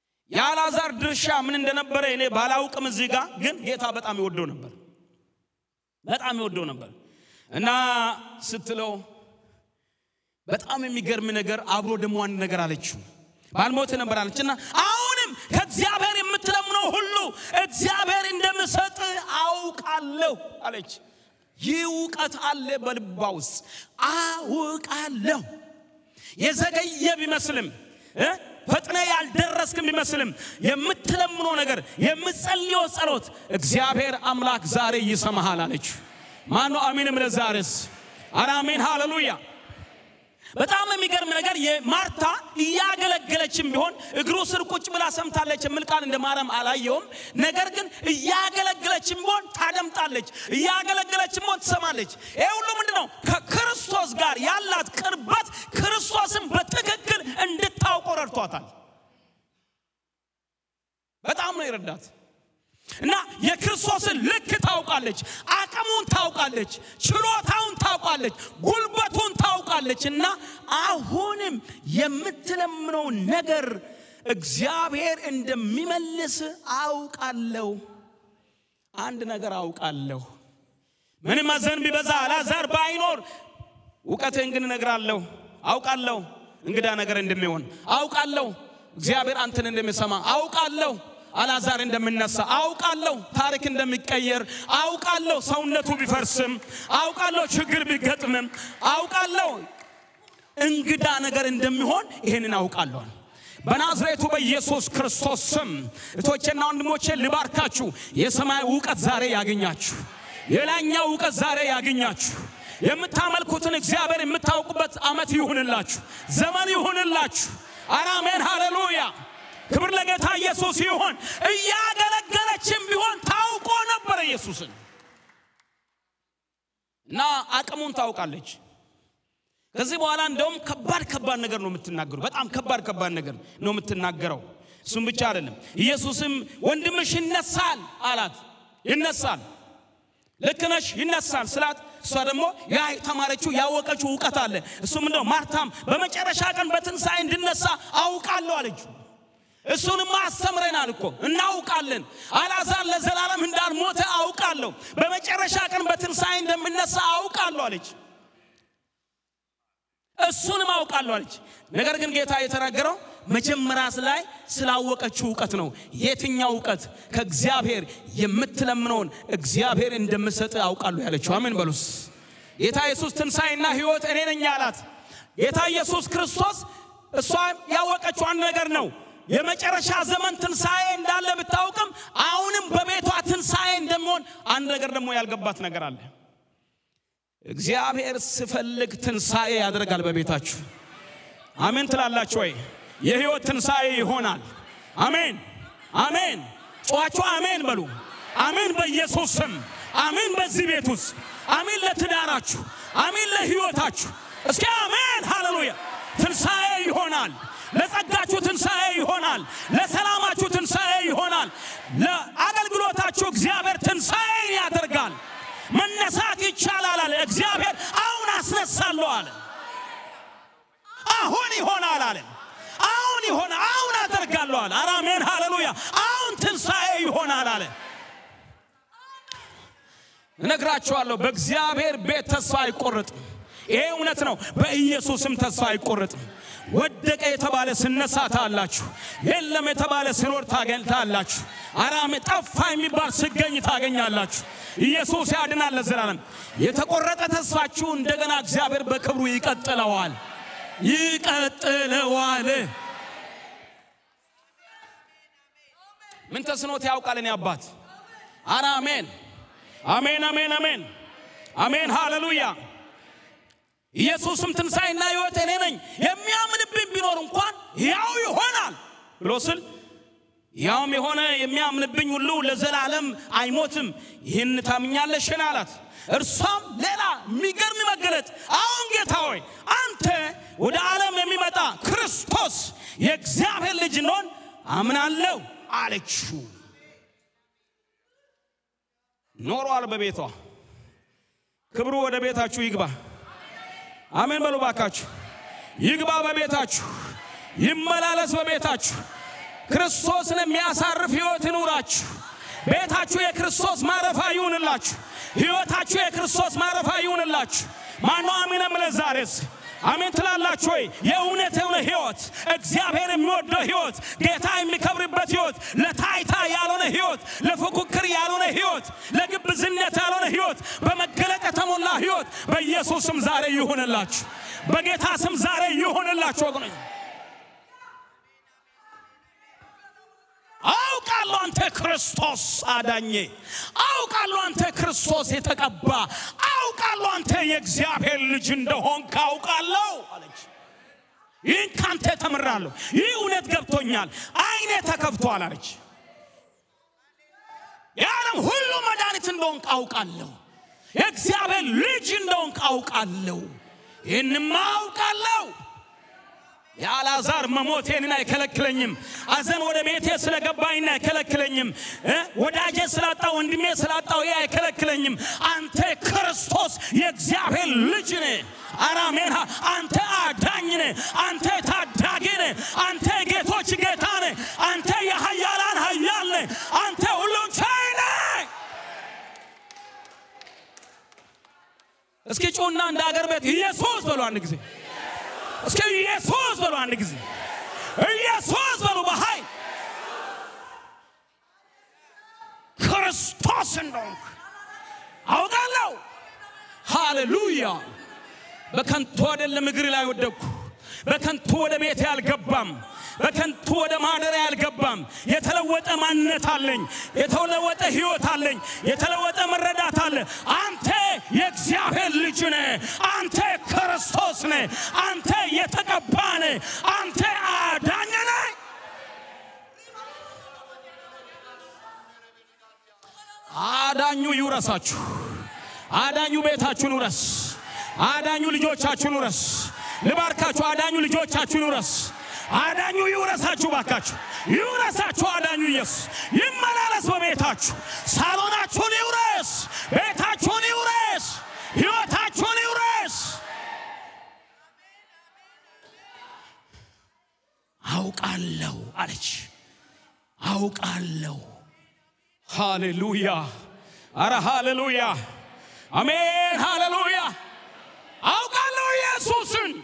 የአልዓዛር ድርሻ ምን እንደነበረ እኔ ባላውቅም እዚህ ጋር ግን ጌታ በጣም ይወደው ነበር በጣም ይወደው ነበር እና ስትለው በጣም የሚገርም ነገር አብሮ ደሞ አንድ ነገር አለችው ባልሞት ነበር አለችና አሁንም ከእግዚአብሔር የምትለምነው ሁሉ እግዚአብሔር እንደምሰጥ አውቃለሁ አለች ይውቀት አለ በልባውስ አውቃለሁ የዘገየ ቢመስልም ፈጥነ ያልደረስክም ቢመስልም የምትለምነው ነገር የምትጸልየው ጸሎት እግዚአብሔር አምላክ ዛሬ ይሰማሃል አለች ማን ነው አሜንም ለዛሬስ አሜን ሃሌሉያ በጣም የሚገርም ነገር የማርታ ያገለገለችም ቢሆን እግሩ ስር ቁጭ ብላ ሰምታለች መልካን እንደ ማርያም አላየውም ነገር ግን ያገለገለችም ቢሆን ታደምጣለች ያገለገለችም ቢሆን ትሰማለች ይሄ ሁሉ ምንድነው ከክርስቶስ ጋር ያላት ቅርበት ክርስቶስን በትክክል እንድታውቀው ረድቷታል በጣም ነው ይረዳት እና የክርስቶስን ልክ ታውቃለች አቅሙን ታውቃለች ችሎታውን ታውቃለች ጉልበቱን ታውቃለችና አሁንም የምትለምነው ነገር እግዚአብሔር እንደሚመልስ አውቃለሁ አንድ ነገር አውቃለሁ ምንም ማዘን ቢበዛ አላዛር ባይኖር ወቀቴን ግን እነግራለሁ አውቃለሁ እንግዳ ነገር እንደሚሆን አውቃለሁ እግዚአብሔር አንተን እንደሚሰማ አውቃለሁ አላዛር እንደምነሳ አውቃለሁ ታሪክ እንደሚቀየር አውቃለሁ ሰውነቱ ቢፈርስም አውቃለሁ ችግር ቢገጥምም አውቃለሁ እንግዳ ነገር እንደሚሆን ይሄንን አውቃለሁ በናዝሬቱ በኢየሱስ ክርስቶስ ስም እቶቼና ወንድሞቼ ልባርካችሁ የሰማይ ዕውቀት ዛሬ ያገኛችሁ የላኛው ዕውቀት ዛሬ ያገኛችሁ የምታመልኩትን እግዚአብሔር የምታውቁበት አመት ይሁንላችሁ ዘመን ይሁንላችሁ አሜን ሃሌሉያ ክብር ለጌታ ኢየሱስ ይሁን ያገለገለችም ቢሆን ታውቆ ነበር ኢየሱስን እና አቅሙን ታውቃለች ከዚህ በኋላ እንደውም ከባድ ነገር ነው የምትናገረው በጣም ከባድ ነገር ነው የምትናገረው እሱም ብቻ አይደለም ኢየሱስም ወንድምሽ ይነሳል አላት ይነሳል ለከነሽ ይነሳል ስላት እሷ ደግሞ ያ ተማረችው ያወቀችው ዕውቀት አለ እሱም እንደው ማርታም በመጨረሻ ቀን በትንሳኤ እንድነሳ አውቃለሁ አለች እሱንማ አስተምረናል እኮ እናውቃለን አላዛር ለዘላለም እንዳልሞተ አውቃለሁ በመጨረሻ ቀን በትንሳኤ እንደምነሳ አውቃለሁ አለች እሱንም አውቃለሁ አለች ነገር ግን ጌታ የተናገረው መጀመሪያ ላይ ስላወቀችው ዕውቀት ነው የትኛው ዕውቀት ከእግዚአብሔር የምትለምነውን እግዚአብሔር እንደምሰጥ አውቃለሁ ያለችው አሜን በሉስ ጌታ ኢየሱስ ትንሳኤና ሕይወት እኔ ነኝ አላት ጌታ ኢየሱስ ክርስቶስ እሷ ያወቀችው አንድ ነገር ነው የመጨረሻ ዘመን ትንሳኤ እንዳለ ብታውቅም አሁንም በቤቷ ትንሳኤ እንደሚሆን አንድ ነገር ደግሞ ያልገባት ነገር አለ እግዚአብሔር ሲፈልግ ትንሳኤ ያደርጋል በቤታችሁ አሜን ትላላችሁ ወይ የሕይወት ትንሳኤ ይሆናል አሜን አሜን ጮኻችሁ አሜን በሉ አሜን በኢየሱስ ስም አሜን በዚህ ቤት ውስጥ አሜን ለትዳራችሁ አሜን ለሕይወታችሁ እስኪ አሜን ሃሌሉያ ትንሳኤ ይሆናል ለጸጋችሁ ትንሳኤ ይሆናል ለሰላማችሁ ትንሳኤ ይሆናል ለአገልግሎታችሁ እግዚአብሔር ትንሳኤ ያደርጋል መነሳት ይቻላል አለ እግዚአብሔር አሁን አስነሳለሁ አለ አሁን ይሆናል አለ አሁን ይሆናል አሁን አደርጋለሁ አለ አሜን ሃሌሉያ አሁን ትንሳኤ ይሆናል አለ እነግራችኋለሁ በእግዚአብሔር ቤት ተስፋ አይቆረጥም ይሄ እውነት ነው በኢየሱስም ተስፋ አይቆረጥም ወደቀ የተባለ ስነሳ ታላችሁ የለም የተባለ ሲኖር ታገኛላችሁ አራም ጠፋ የሚባል ሲገኝ ታገኛላችሁ ኢየሱስ ያድናል ለዘላለም የተቆረጠ ተስፋችሁ እንደገና እግዚአብሔር በክብሩ ይቀጥለዋል ምን ተስኖት ያውቃል እኔ አባት አሜን አሜን አሜን አሜን አሜን ሃሌሉያ ኢየሱስም ትንሳኤና ሕይወት እኔ ነኝ የሚያምንብኝ ቢኖር እንኳን ያው ይሆናል ብሎ ስል ያውም የሆነ የሚያምንብኝ ሁሉ ለዘላለም አይሞትም ይህን ታምኛለሽ አላት እርሷም ሌላ የሚገርም መገለጥ አሁን ጌታ ሆይ አንተ ወደ ዓለም የሚመጣ ክርስቶስ የእግዚአብሔር ልጅ ነውን አምናለሁ አለችው ኖሯል በቤቷ ክብሩ ወደ ቤታችሁ ይግባ አሜን በሉ ባካችሁ ይግባ በቤታችሁ ይመላለስ በቤታችሁ ክርስቶስን የሚያሳርፍ ሕይወት ይኑራችሁ ቤታችሁ የክርስቶስ ማረፊያ ይሁንላችሁ ሕይወታችሁ የክርስቶስ ማረፊያ ይሁንላችሁ ማነው አሜን አምለ ዛሬስ አሜን ትላላችሁ ወይ የእውነት ሕይወት እግዚአብሔር የሚወደው ሕይወት ጌታ የሚከብርበት ሕይወት ለታይታ ያልሆነ ሕይወት ለፉክክር ያልሆነ ሕይወት ለግብዝነት ያልሆነ ሕይወት በመገለጥ የተሞላ ሕይወት በኢየሱስ ስም ዛሬ ይሁንላችሁ በጌታ ስም ዛሬ ይሁንላችሁ ወገኖች አውቃለሁ አንተ ክርስቶስ አዳኜ አውቃለሁ አንተ ክርስቶስ የተቀባ አውቃለሁ አንተ የእግዚአብሔር ልጅ እንደሆንክ አውቃለሁ አለች ይህን ካንተ ተምራለሁ ይህ እውነት ገብቶኛል አይኔ ተከፍቷል አለች የዓለም ሁሉ መድኃኒት እንደሆንክ አውቃለሁ የእግዚአብሔር ልጅ እንደሆንክ አውቃለሁ ይህንማ አውቃለሁ ያላዛር መሞቴን አይከለክለኝም አዘን ወደ ቤቴ ስለገባኝና አይከለክለኝም ወዳጄ ስላጣው ወንድሜ ስላጣው አይከለክለኝም አንተ ክርስቶስ የእግዚአብሔር ልጅ ነህ አራሜን አንተ አዳኝ ነህ አንተ ታዳጊ ነህ አንተ ጌቶች ጌታ ነህ አንተ የኃያላን ኃያል ነህ አንተ ሁሉን ቻይ ነህ እስኪ ጮና እንደ አገር ቤት ኢየሱስ በሉ አንድ ጊዜ እስኪ ኢየሱስ በሉ አንድ ጊዜ ኢየሱስ በሉ በኃይል ክርስቶስ እንደሆንክ አውቃለሁ ሃሌሉያ በከንቱ አይደለም እግር ላይ ወደቅኩ በከንቱ ወደ ቤቴ አልገባም በከንቱ ወደ ማደሪያ አልገባም የተለወጠ ማንነት አለኝ የተለወጠ ሕይወት አለኝ የተለወጠ መረዳት አለ አንተ የእግዚአብሔር ልጅ ነህ አንተ ክርስቶስ ነህ አንተ የተቀባ ነህ አንተ አዳኝ ነህ አዳኙ ይውረሳችሁ አዳኙ ቤታችሁን ይውረስ አዳኙ ልጆቻችሁን ይውረስ ልባርካችሁ አዳኙ ልጆቻችሁን ይውረስ አዳኙ ይውረሳችሁ ባካችሁ ይውረሳችሁ አዳኙ ኢየሱስ ይመላለስ በቤታችሁ ሳሎናችሁን ይውረስ ቤታችሁን ይውረስ ሕይወታችሁን ይውረስ አውቃለሁ አለች አውቃለሁ ሃሌሉያ አረ ሃሌሉያ አሜን ሃሌሉያ አውቃለሁ ኢየሱስን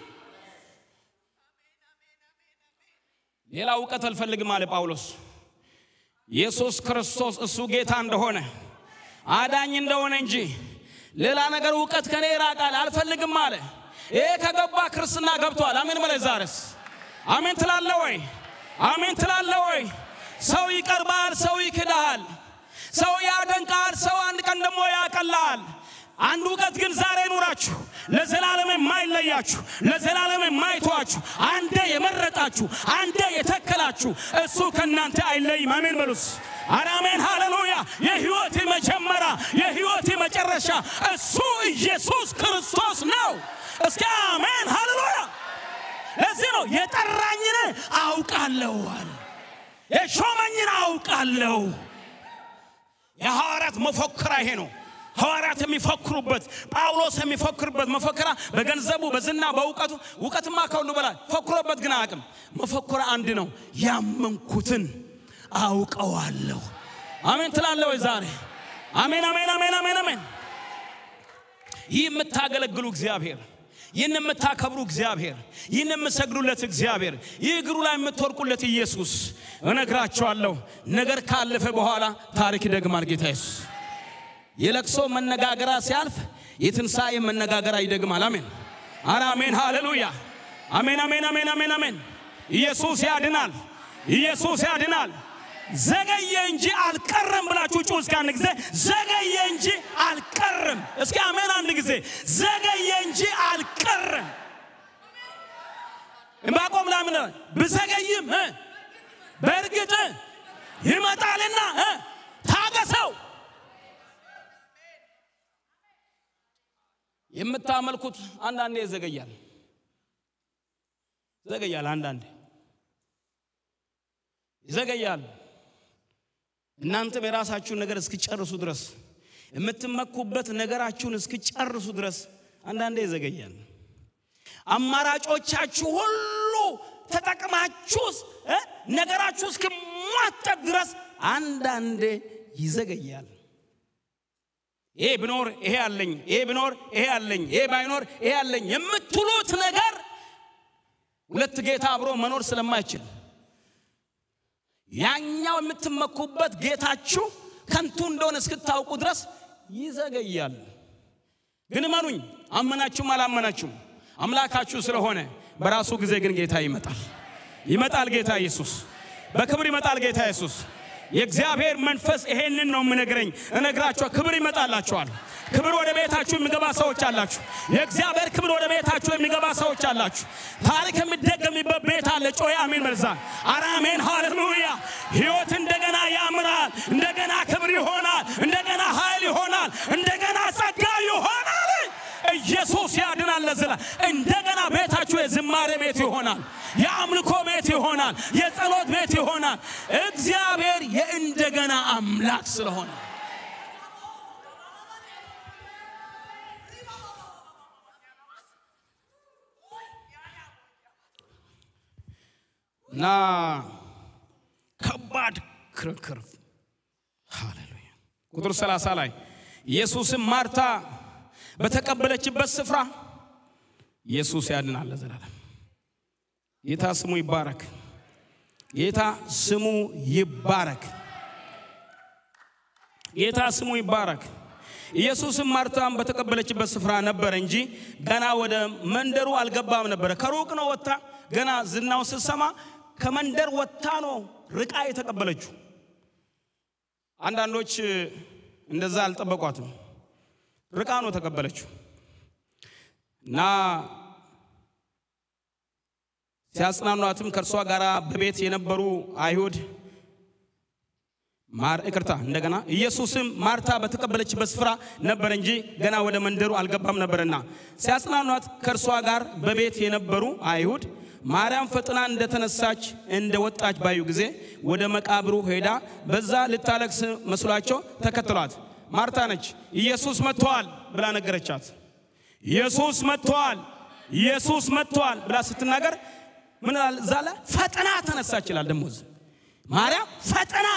ሌላ ዕውቀት አልፈልግም አለ ጳውሎስ ኢየሱስ ክርስቶስ እሱ ጌታ እንደሆነ አዳኝ እንደሆነ እንጂ ሌላ ነገር ዕውቀት ከኔ ይራቃል አልፈልግም አለ ይሄ ከገባ ክርስትና ገብቷል አሜን ማለት ዛሬስ አሜን ትላለህ ወይ አሜን ትላለህ ወይ ሰው ይቀርባል ሰው ይክዳል ሰው ያደንቃል ሰው አንድ ቀን ደግሞ ያቀላል አንድ ዕውቀት ግን ዛሬ ኑራችሁ ለዘላለም የማይለያችሁ ለዘላለም የማይተዋችሁ አንዴ የመረጣችሁ አንዴ የተከላችሁ እሱ ከናንተ አይለይም አሜን በሉስ አሜን ሃሌሉያ የሕይወት መጀመሪያ የሕይወት መጨረሻ እሱ ኢየሱስ ክርስቶስ ነው እስኪ አሜን ሃሌሉያ ለዚህ ነው የጠራኝን አውቃለሁ የሾመኝን አውቃለሁ የሐዋርያት መፎክራ ይሄ ነው ሐዋርያት የሚፈክሩበት ጳውሎስ የሚፈክርበት መፈክራ በገንዘቡ በዝና በእውቀቱ ዕውቀትማ ከሁሉ በላይ ፈክሮበት ግን አቅም መፈክራ አንድ ነው ያመንኩትን አውቀዋለሁ አሜን ትላለህ ወይ ዛሬ አሜን አሜን አሜን አሜን አሜን የምታገለግሉ እግዚአብሔር ይህን የምታከብሩ እግዚአብሔር ይህን የምትሰግዱለት እግዚአብሔር ይግሩ ላይ የምትወርቁለት ኢየሱስ እነግራችኋለሁ ነገር ካለፈ በኋላ ታሪክ ይደግማል ጌታ ኢየሱስ የለቅሶ መነጋገራ ሲያልፍ የትንሳኤ መነጋገራ ይደግማል አሜን አሜን ሃሌሉያ አሜን አሜን አሜን አሜን አሜን ኢየሱስ ያድናል ኢየሱስ ያድናል ዘገየ እንጂ አልቀረም ብላችሁ ጩስ ካን ጊዜ ዘገየ እንጂ አልቀረም እስኪ አሜን አንድ ጊዜ ዘገየ እንጂ አልቀረም እንባቆም ለምን ብዘገይም በእርግጥ ይመጣልና ታገሰው የምታመልኩት አንዳንዴ ይዘገያል አንዳንዴ ይዘገያል እናንተ በራሳችሁን ነገር እስኪጨርሱ ድረስ የምትመኩበት ነገራችሁን እስኪጨርሱ ድረስ አንዳንዴ ይዘገያል አማራጮቻችሁ ሁሉ ተጠቅማችሁ ነገራችሁ እስኪሟጠጥ ድረስ አንዳንዴ ይዘገያል ይሄ ቢኖር ይሄ አለኝ ይሄ ቢኖር ይሄ አለኝ ይሄ ባይኖር ይሄ አለኝ የምትሉት ነገር ሁለት ጌታ አብሮ መኖር ስለማይችል ያኛው የምትመኩበት ጌታችሁ ከንቱ እንደሆነ እስክታውቁ ድረስ ይዘገያል ግን ማኑኝ አመናችሁም አላመናችሁም አምላካችሁ ስለሆነ በራሱ ጊዜ ግን ጌታ ይመጣል ጌታ ኢየሱስ በክብር ይመጣል ጌታ ኢየሱስ የእግዚአብሔር መንፈስ ይሄንን ነው ምነግረኝ እነግራችሁ ክብር ይመጣላችኋል ክብር ወደ ቤታችሁ የሚገባ ሰዎች አላችሁ የእግዚአብሔር ክብር ወደ ቤታችሁ የሚገባ ሰዎች አላችሁ ታሪክ የሚደገምበት ቤት አለ ጮይ አሜን መልዛ አሜን ሃሌሉያ ሕይወት እንደገና ያምራል እንደገና ክብር ይሆናል እንደገና ኃይል ይሆናል እንደገና ጸጋ ይሆናል ኢየሱስ ያድናል ለዘላ እንደገና ቤታችሁ የዝማሬ ቤት ይሆናል የአምልኮ ቤት ይሆናል የጸሎት ቤት ይሆናል እግዚአብሔር የእንደገና አምላክ ስለሆነ ና ከባድ ክርክር ሃሌሉያ ቁጥር 30 ላይ ኢየሱስም ማርታ በተቀበለችበት ስፍራ ኢየሱስ ያድናል ለዘላለም ጌታ ስሙ ይባረክ ጌታ ስሙ ይባረክ ጌታ ስሙ ይባረክ ኢየሱስም ማርታም በተቀበለችበት ስፍራ ነበር እንጂ ገና ወደ መንደሩ አልገባም ነበር ከሩቅ ነው ወጣ ገና ዝናው ሲሰማ ከመንደር ወጣ ነው ርቃ የተቀበለችው አንዳንዶች እንደዛ አልጠበቋትም ርቃ ነው ተቀበለችው እና ሲያጽናኗትም ከርሷ ጋራ በቤት የነበሩ አይሁድ ይቅርታ እንደገና ኢየሱስም ማርታ በተቀበለችበት ስፍራ ነበር እንጂ ገና ወደ መንደሩ አልገባም ነበርና ሲያጽናኗት ከርሷ ጋር በቤት የነበሩ አይሁድ ማርያም ፈጥና እንደተነሳች እንደወጣች ባዩ ጊዜ ወደ መቃብሩ ሄዳ በዛ ልታለቅስ መስሏቸው ተከተሏት ማርታ ነች ኢየሱስ መጥቷል ብላ ነገረቻት ኢየሱስ መጥቷል ብላ ስትናገር ምን ዛለ ፈጥና ተነሳች ይላል ደሞዝ ማርያም ፈጥና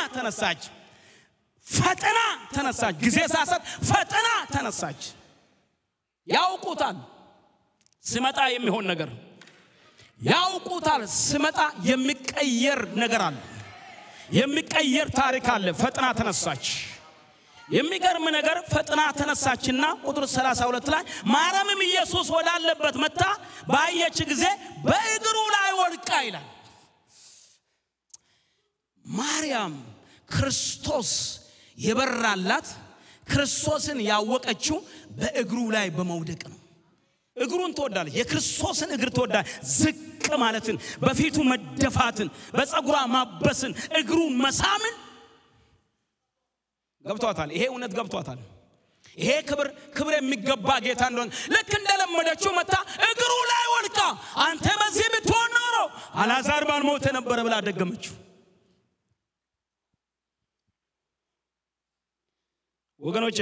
ተነሳች ጊዜ ሳሰት ፈጥና ተነሳች ያውቁታል ስመጣ የሚሆን ነገር ያውቁታል ስመጣ የሚቀየር ነገር አለ የሚቀየር ታሪክ አለ ፈጥና ተነሳች የሚገርም ነገር ፈጥና ተነሳችና ቁጥር 32 ላይ ማርያምም ኢየሱስ ወዳለበት መጣ ባየች ጊዜ በእግሩ ላይ ወድቃ ይላል ማርያም ክርስቶስ የበራላት ክርስቶስን ያወቀችው በእግሩ ላይ በመውደቅ ነው እግሩን ተወዳለች የክርስቶስን እግር ተወዳለች ዝቅ ማለትን በፊቱ መደፋትን በፀጉሯ ማበስን እግሩን መሳምን ገብቷታል ይሄ እውነት ገብቷታል ይሄ ክብር የሚገባ ጌታ እንደሆነ ልክ እንደለመደችው መጣ እግሩ ላይ ወድቃ አንተ በዚህ ብትሆን ኖሮ አልዓዛር ባልሞተ ነበር ብላ ደገመችው ወገኖቼ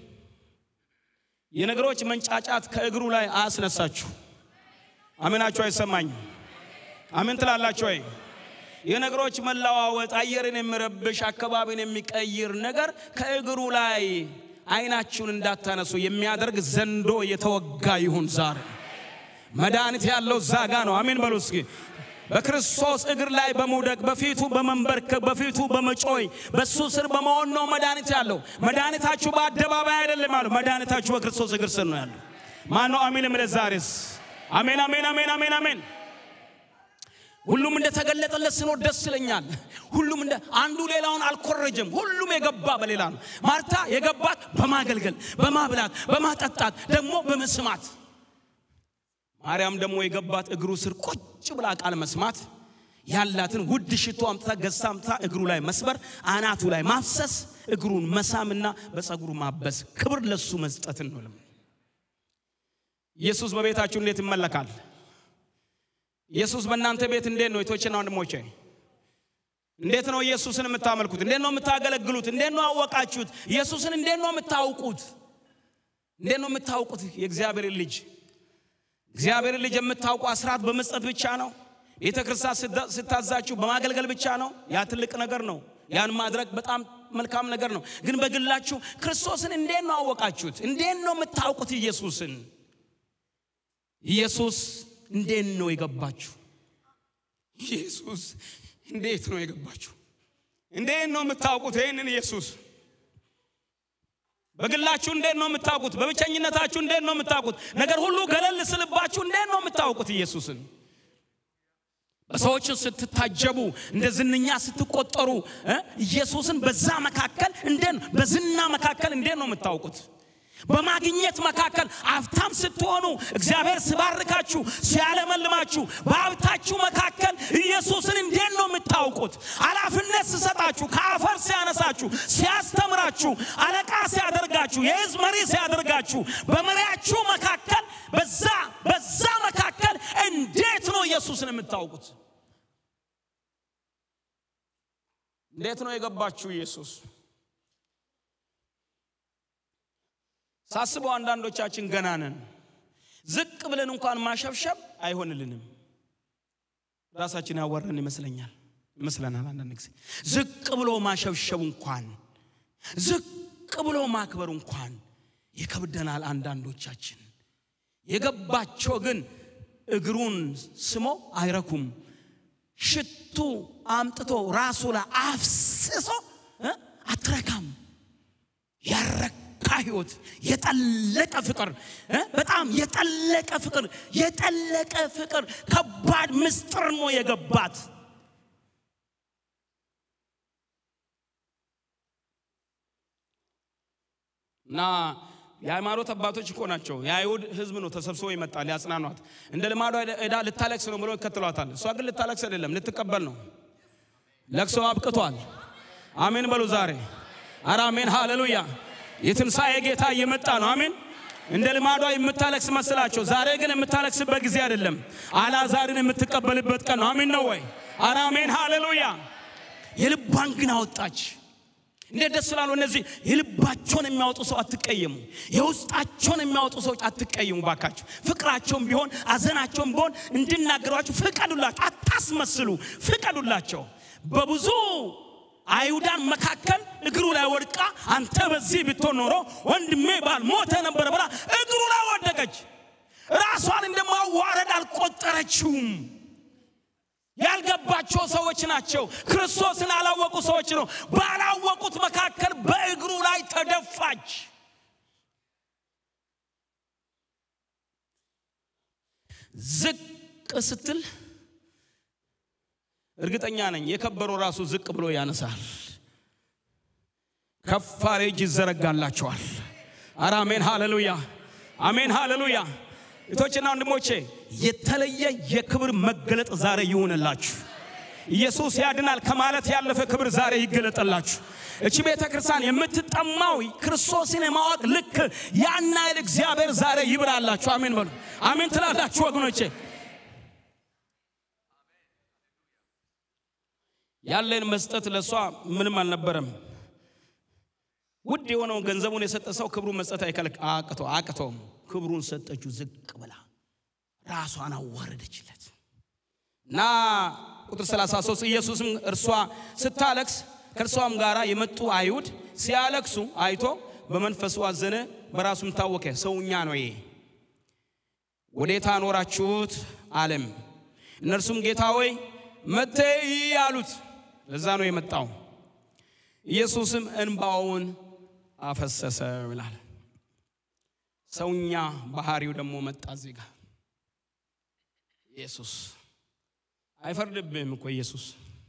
የነገሮች መንጫጫት ከእግሩ ላይ አስነሳችሁ አሜናችሁ አይሰማኝ አሜን ትላላችሁ ወይ የነገሮች መላዋወጥ አየርን የሚረብሽ አካባቢን የሚቀይር ነገር ከእግሩ ላይ አይናችሁን እንዳታነሱ የሚያደርግ ዘንዶ የተወጋ ይሁን ዛሬ መድኃኒት ያለው ዛጋ ነው አሜን በሉ እስኪ በክርስቶስ እግር ላይ በመውደቅ በፊቱ በመንበርከክ በፊቱ በመጮይ በሱ ስር በመሆን ነው መድኃኒት ያለው መድኃኒታችሁ በአደባባይ አይደለም ማለት መድኃኒታችሁ በክርስቶስ እግር ስር ነው ያለው ማን ነው አሜን ለዛሬስ አሜን አሜን አሜን አሜን አሜን ሁሉም እንደተገለጠለት ነው ደስ ይለኛል ሁሉም እንደ አንዱ ሌላውን አልኮረጀም ሁሉም የገባ በሌላ ነው ማርታ የገባት በማገልገል በማብላት በማጠጣት ደግሞ በመስማት ማርያም ደግሞ የገባት እግሩ ስር ቁጭ ብላ ቃል መስማት ያላትን ውድ ሽቶ አምጥታ ገሳምታ እግሩ ላይ መስበር አናቱ ላይ ማፍሰስ እግሩን መሳምና በፀጉሩ ማበስ ክብር ለሱ መስጠትን ነው ኢየሱስ በቤታችሁ እንዴት ይመለካል ኢየሱስ በእናንተ ቤት እንዴት ነው እህቶቼና ወንድሞቼ እንዴት ነው ኢየሱስን የምታመልኩት እንዴት ነው የምታገለግሉት እንዴት ነው አወቃችሁት ኢየሱስን እንዴት ነው የምታውቁት የእግዚአብሔር ልጅ የምታውቁ አስራት በመስጠት ብቻ ነው ቤተክርስቲያን ስታዛችሁ በማገልገል ብቻ ነው ያ ትልቅ ነገር ነው ያን ማድረግ በጣም መልካም ነገር ነው ግን በግላችሁ ክርስቶስን እንዴት ነው አወቃችሁት እንዴት ነው የምታውቁት ኢየሱስ እንዴት ነው የገባችሁ ኢየሱስ እንዴት ነው የገባችሁ እንዴት ነው የምታውቁት ይሄንን ኢየሱስ በግላችሁ እንዴት ነው የምታውቁት በብቸኝነታችሁ እንዴት ነው የምታውቁት ነገር ሁሉ ገለል ስልባችሁ እንዴት ነው የምታውቁት ኢየሱስን በሰዎች ስትታጀቡ እንደ ዝንኛ ስትቆጠሩ ኢየሱስን በዛ መካከል እንዴት በዝና መካከል እንዴት ነው የምታውቁት በማግኘት መካከል አፍታም ስትሆኑ እግዚአብሔር ሲባርካችሁ ሲያለመልማችሁ በአብታችሁ መካከል ኢየሱስን እንዴት ነው የምታውቁት አላፍነት ሲሰጣችሁ ከአፈር ሲያነሳችሁ ሲያስተምራችሁ አለቃ ሲያደርጋችሁ የሕዝብ መሪ ሲያደርጋችሁ በመሪያችሁ መካከል በዛ መካከል እንዴት ነው ኢየሱስን የምታውቁት እንዴት ነው የገባችሁ ኢየሱስ ሳስበው አንዳንዶቻችን ገና ነን ዝቅ ብለን እንኳን ማሸብሸብ አይሆንልንም ራሳችን ያወረን ይመስለናል አንዳንድ ጊዜ ዝቅ ብሎ ማሸብሸብ እንኳን ዝቅ ብሎ ማክበር እንኳን ይከብደናል አንዳንዶቻችን የገባቸው ግን እግሩን ስሞ አይረኩም ሽቱ አምጥቶ ራሱ ላይ አፍስሶ አትረካም ያረካ ህይወት የጠለቀ ፍቅር በጣም የጠለቀ ፍቅር ከባድ ምስጥር ነው የገባት እና የሃይማኖት አባቶች እኮ ናቸው የአይሁድ ህዝብ ነው ተሰብስቦ ይመጣል ያጽናኗት እንደ ልማዷ እዳ ልታለቅስ ነው ብሎ ይከተሏታል እሷ ግን ልታለቅስ አይደለም ልትቀበል ነው ለቅሶ አብቅቷል አሜን በሉ ዛሬ አሜን ሃሌሉያ የትንሳኤ ጌታ እየመጣ ነው አሜን እንደ ልማዷ የምታለቅስ መስላቸው ዛሬ ግን የምታለቅስበት ጊዜ አይደለም አላዛርን የምትቀበልበት ቀን ነው አሜን ነው ወይ አሜን ሃሌሉያ የልባን ግን አወጣች እንደ ደስ ይላል እነዚህ የልባቸውን የሚያወጡ ሰው አትቀየሙ የውስጣቸውን የሚያወጡ ሰዎች አትቀየሙ ባካችሁ ፍቅራቸውም ቢሆን አዘናቸውም ቢሆን እንድናገሯቸው ፍቀዱላቸው አታስመስሉ ፍቀዱላቸው በብዙ አይሁዳን መካከል እግሩ ላይ ወድቃ አንተ በዚህ ብትሆን ኖሮ ወንድሜ ባልሞተ ነበር ብላ እግሩ ላይ ወደቀች ራሷን እንደማዋረድ አልቆጠረችውም ያልገባቸው ሰዎች ናቸው ክርስቶስን አላወቁ ሰዎች ነው ባላወቁት መካከል በእግሩ ላይ ተደፋች ዝቅ ስትል እርግጠኛ ነኝ የከበረው ራሱ ዝቅ ብሎ ያነሳል ከፋሬ እጅ ይዘረጋላቸዋል አሜን ሃሌሉያ አሜን ሃሌሉያ እቶችና ወንድሞቼ የተለየ የክብር መገለጥ ዛሬ ይሁንላችሁ ኢየሱስ ያድናል ከማለት ያለፈ ክብር ዛሬ ይገለጥላችሁ እቺ ቤተክርስቲያን የምትጠማው ክርስቶስን የማወቅ ልክ ያና እግዚአብሔር ዛሬ ይብራላችሁ አሜን በሉ አሜን ትላላችሁ ወገኖቼ ያለን መስጠት ለሷ ምንም አልነበረም ውድ የሆነው ገንዘቡን የሰጠ ሰው ክብሩን መስጠት አቅተው ክብሩን ሰጠችው ዝቅ ብላ ራሷን አዋረደችለት እና ቁጥር 33 ኢየሱስም እርሷ ስታለቅስ ከርሷም ጋራ የመጡ አይሁድ ሲያለቅሱ አይቶ በመንፈሱ አዘነ በራሱም ታወከ ሰውኛ ነው ይሄ ወዴት አኖራችሁት አለም እነርሱም ጌታ ሆይ መተይ ያሉት ለዛ ነው የመጣው ኢየሱስም እንባውን አፈሰሰ ይላል ሰውኛ ባህሪው ደግሞ መጣ ዜጋ ኢየሱስ አይፈርድብህም እኮ ኢየሱስ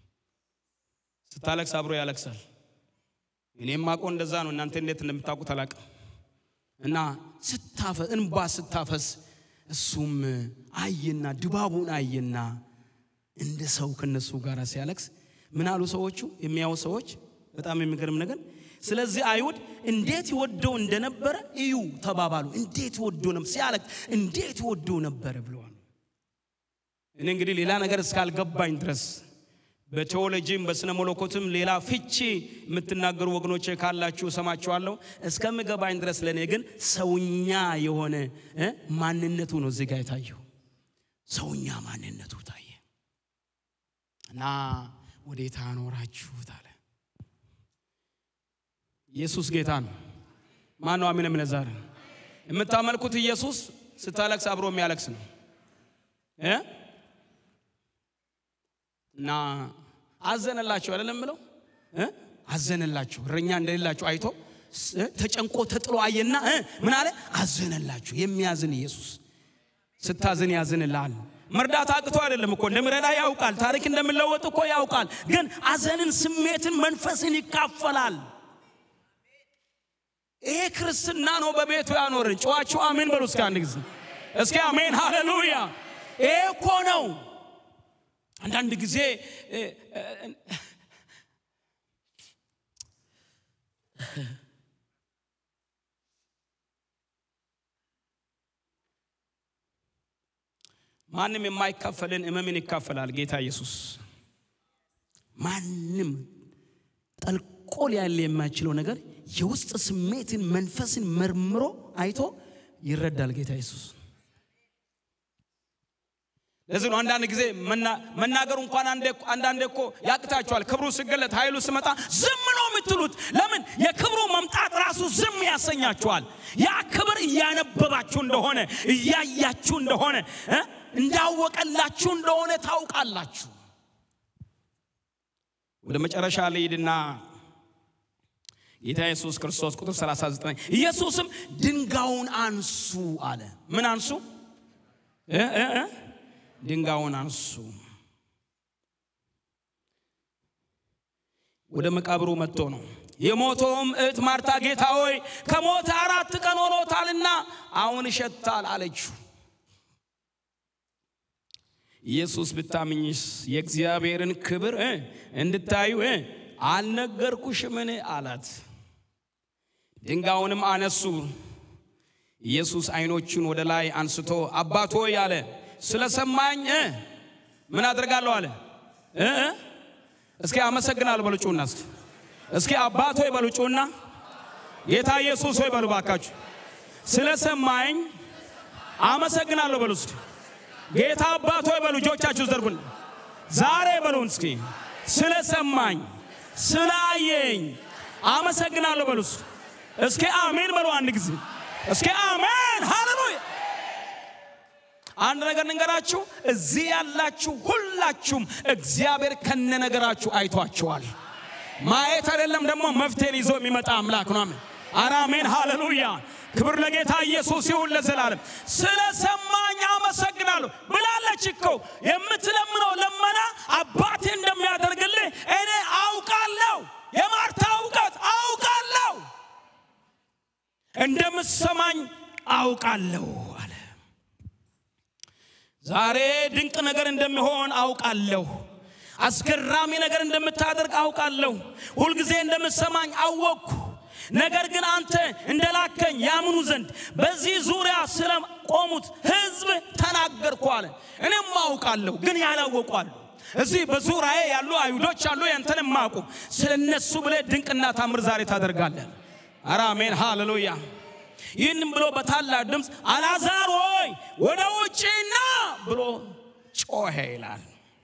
ስታለቅስ አብሮ ያለቅሳል እኔም ማቆ እንደዛ ነው እናንተ እንዴት እንደምታውቁት አላውቅም እና እንባ ስታፈስ እሱም አይና ድባቡን አይና እንደ ሰው ከነሱ ጋር ሲያለቅስ ምን አሉ ሰዎቹ የሚያው ሰዎች በጣም የሚገርም ነገር ስለዚህ አይሁድ እንዴት ይወደው እንደነበረ እዩ ተባባሉ እንዴት ወደው ነበር ሲያለቅስ እንዴት ወደው ነበር ብለዋል እኔ እንግዲህ ሌላ ነገር እስካልገባኝ ድረስ በቴዎሎጂም በስነ መለኮትም ሌላ ፍቺ የምትናገሩ ወገኖቼ ካላችሁ ሰማችኋለሁ እስከምገባኝ ድረስ ለኔ ግን ሰውኛ የሆነ ማንነቱ ነው እዚህ ጋር የታየው ሰውኛ ማንነቱ ታየ እና ወዴት አኖራችሁት አለ ኢየሱስ ጌታ ነው ማን ነው አሜን ምንዛር የምታመልኩት ኢየሱስ ስታለቅስ አብሮ የሚያለቅስ ነው እና አዘነላችሁ አይደለም ብለው አዘነላችሁ እረኛ እንደሌላችሁ አይቶ ተጨንቆ ተጥሎ አየና ምን አለ አዘነላችሁ የሚያዝን ኢየሱስ ስታዝን ያዝንልሃል መርዳት አቅቶ አይደለም እኮ እንደምረዳ ያውቃል ታሪክ እንደምለወጥ እኮ ያውቃል ግን አዘንን ስሜትን መንፈስን ይካፈላል ይሄ ክርስትና ነው በቤቱ ያኖርን ጨዋቹ አሜን በሉ እስኪ አንድ ጊዜ እስኪ አሜን ሃሌሉያ ይሄ እኮ ነው አንዳንድ ጊዜ ማንም የማይካፈልን እመምን ይካፈላል ጌታ ኢየሱስ ማንም ጠልቆ ሊያለ የማይችለው ነገር የውስጥ ስሜትን መንፈስን መርምሮ አይቶ ይረዳል ጌታ ኢየሱስ ለዚህ ነው አንዳንድ ጊዜ መናገሩ እንኳን አንዳንዴ እኮ ያቅታችኋል ክብሩ ሲገለጥ ኃይሉ ሲመጣ ዝም ነው የምትሉት ለምን የክብሩ መምጣት ራሱ ዝም ያሰኛችኋል ያ ክብር ያነበባችሁ እንደሆነ ያያችሁ እንደሆነ እንዳወቀላችሁ እንደሆነ ታውቃላችሁ ወደ መጨረሻ ለይድና ጌታ ኢየሱስ ክርስቶስ ቁጥር 39 ኢየሱስም ድንጋዩን አንሱ አለ ምን አንሱ ድንጋዩን አንሱ ወደ መቃብሩ መጥቶ ነው የሞተውም እህት ማርታ ጌታ ሆይ ከሞተ 4 ቀን ሆኖታልና አሁን ይሸታል አለችው ኢየሱስ ብታምኝስ የእግዚአብሔርን ክብር እንድታዩ አልነገርኩሽምን አላት ድንጋዩንም አነሱ ኢየሱስ አይኖቹን ወደ ላይ አንስቶ አባት ሆይ አለ ስለሰማኝ ምን አደርጋለሁ አለ እስኪ አመሰግናለሁ በሉጩና እስኪ አባት ሆይ በሉጩና ጌታ ኢየሱስ ሆይ በሉ ባካችሁ ስለሰማኝ አመሰግናለሁ በሉ እስኪ ጌታ አባት ሆይ በሉ ጆቻችሁ ዘርጉን ዛሬ በሉን እስኪ ስለሰማኝ ስላየኝ አመሰግናለሁ በሉ እስኪ አሜን በሉ አንድ ጊዜ እስኪ አሜን ሃሌሉያ አንድ ነገር እንገራችሁ እዚህ ያላችሁ ሁላችሁም እግዚአብሔር ከነነገራችሁ አይቷችኋል ማየት አይደለም ደግሞ መፍትሄን ይዞ የሚመጣ አምላክ ነው አሜን ሃሌሉያ ክብር ለጌታ ኢየሱስ ይሁን ለዘላለም ስለሰማኝ አመሰግናለሁ ብላለች እኮ የምትለምነው ለመና አባቴ እንደሚያደርግልህ እኔ አውቃለሁ የማርታ ዕውቀት አውቃለሁ እንደምትሰማኝ አውቃለሁ አለ ዛሬ ድንቅ ነገር እንደሚሆን አውቃለሁ አስገራሚ ነገር እንደምታደርግ አውቃለሁ ሁሉ ጊዜ እንደምትሰማኝ አወቅኩ ነገር ግን አንተ እንደላከኝ ያምኑ ዘንድ በዚህ ዙሪያ ስለቆሙት ህዝብ ተናገርኩ አለ እኔም አውቃለሁ ግን ያላወቁአሉ እዚህ በዙሪያዬ ያሉ አይሁዶች አሉ ያንተንም ማቁ ስለነሱ ብለ ድንቅና ታምር ዛሬ ታደርጋለህ አሜን ሃሌሉያ ይህንም ብሎ በታላቅ ድምጽ አልዓዛር ሆይ ወደ ውጪና ብሎ ጮኸ ይላል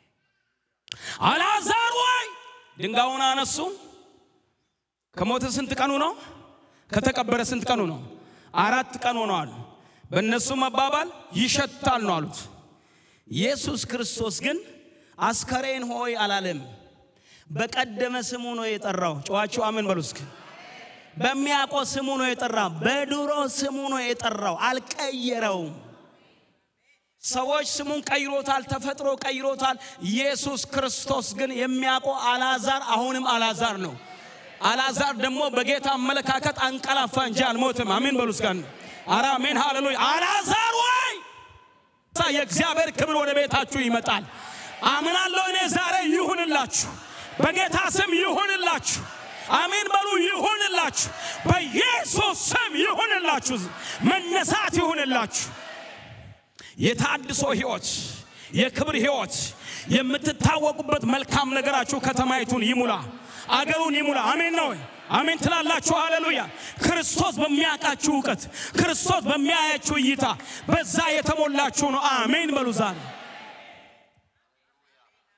አልዓዛር ሆይ ድንጋዩን አነሱ ከሞተ ስንት ቀኑ ነው ከተቀበረ ስንት ቀኑ ነው 4 ቀን ሆኗል በእነሱ መባባል ይሸታል ነው አሉት ኢየሱስ ክርስቶስ ግን አስከሬን ሆይ አላለም በቀደመ ስሙ ነው የጠራው ጨዋቹ አሜን በሉስክ በሚያቆ ስሙ ነው የጠራው በዱሮ ስሙ ነው የጠራው አልቀየረው ሰዎች ስሙን ቀይሮታል ተፈጥሮ ቀይሮታል ኢየሱስ ክርስቶስ ግን የሚያቆ አልዓዛር አሁንም አልዓዛር ነው አልዓዛር ደግሞ በጌታ አመለካከት አንቀላፋ እንጂ አልሞትም አሜን በሉስካን አሜን ሃሌሉያ አልዓዛር ወይ የእግዚአብሔር ክብር ወደ ቤታችሁ ይመጣል አምናለሁ እኔ ዛሬ ይሁንላችሁ በጌታ ስም ይሁንላችሁ አሜን በሉ ይሁንላችሁ በኢየሱስ ስም ይሁንላችሁ መነሳት ይሁንላችሁ የታድሶ ሕይወት የክብር ሕይወት የምትታወቁበት መልካም ነገራችሁ ከተማይቱን ይሙላ አገሩን ይሙላ አሜን ነው አሜን ትላላችሁ ሃሌሉያ ክርስቶስ በሚያቃችሁ ዕውቀት ክርስቶስ በሚያያችሁ እይታ በዛ የተሞላችሁ ነው አሜን በሉ ዛሬ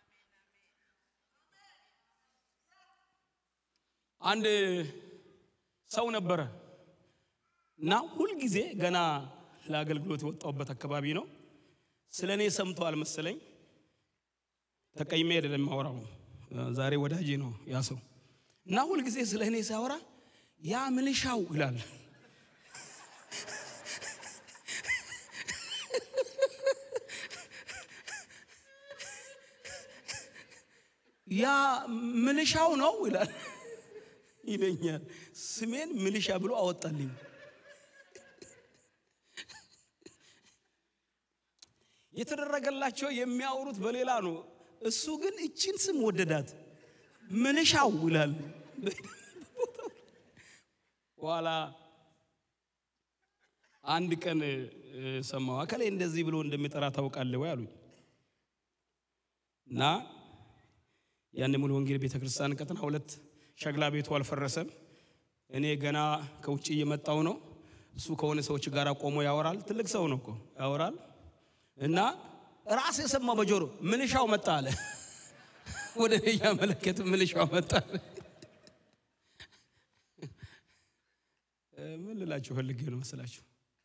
አንድ ሰው ነበረ እና ሁሉ ጊዜ ገና ለአገልግሎት ወጣውበት አካባቢ ነው ስለኔ ሰምቷል መሰለኝ ተቀይሜ አይደለም ማወራው ዛሬ ወዳጄ ነው ያ ሰው እና ሁሉ ጊዜ ስለኔ ሲያወራ ያ ምልሻው ይላል ያ ምልሻው ነው ይላል ይለኛል ስሜን ምልሻ ብሎ አወጣልኝ የተደረገላቸው የሚያወሩት በሌላ ነው እሱ ግን እቺን ስም ወደዳት ምልሻው ይላል ዋላ አንድ ቀን ሰማው አከለ እንደዚህ ብሎ እንደሚጠራ ታውቃለህ ወይ አሉኝ እና ያን ሙሉ ወንጌል ቤተክርስቲያን ቀጥና 2 ሸግላ ቤቱ አልፈረሰም እኔ ገና ከውጪ እየመጣው ነው እሱ ከሆነ ሰዎች ጋር ቆሞ ያወራል ትልቅ ሰው ነው እኮ ያወራል እና ራስ የሰማው በጆሮ ምልሻው መጣ አለ ወደ ያ መለከት ምልሻው መጣ ምን ልላችሁ ፈልጌ ነው መስላችሁ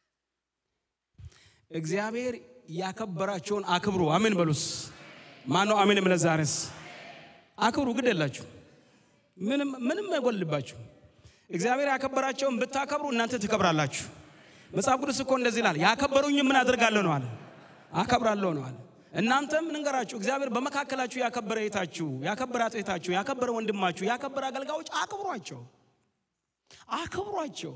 እግዚአብሔር ያከበራቸውን አክብሩ አሜን በሉስ ማነው አሜን ለዛሬስ አክብሩ ግደላችሁ ምንም አይጎልባችሁ እግዚአብሔር ያከበራቸውን ብታከብሩ እናንተ ትከብራላችሁ መጽሐፍ ቅዱስ እኮ እንደዚህ ይላል ያከበሩኝ ምን አደርጋለሁ ነው አለ አከብራለሁ ነው አለ እናንተም እንንገራችሁ እግዚአብሔር በመካከላችሁ ያከበረ እህታችሁ ያከበራት እህታችሁ ያከበረ ወንድማችሁ ያከበረ አገልጋዮች አክብሯቸው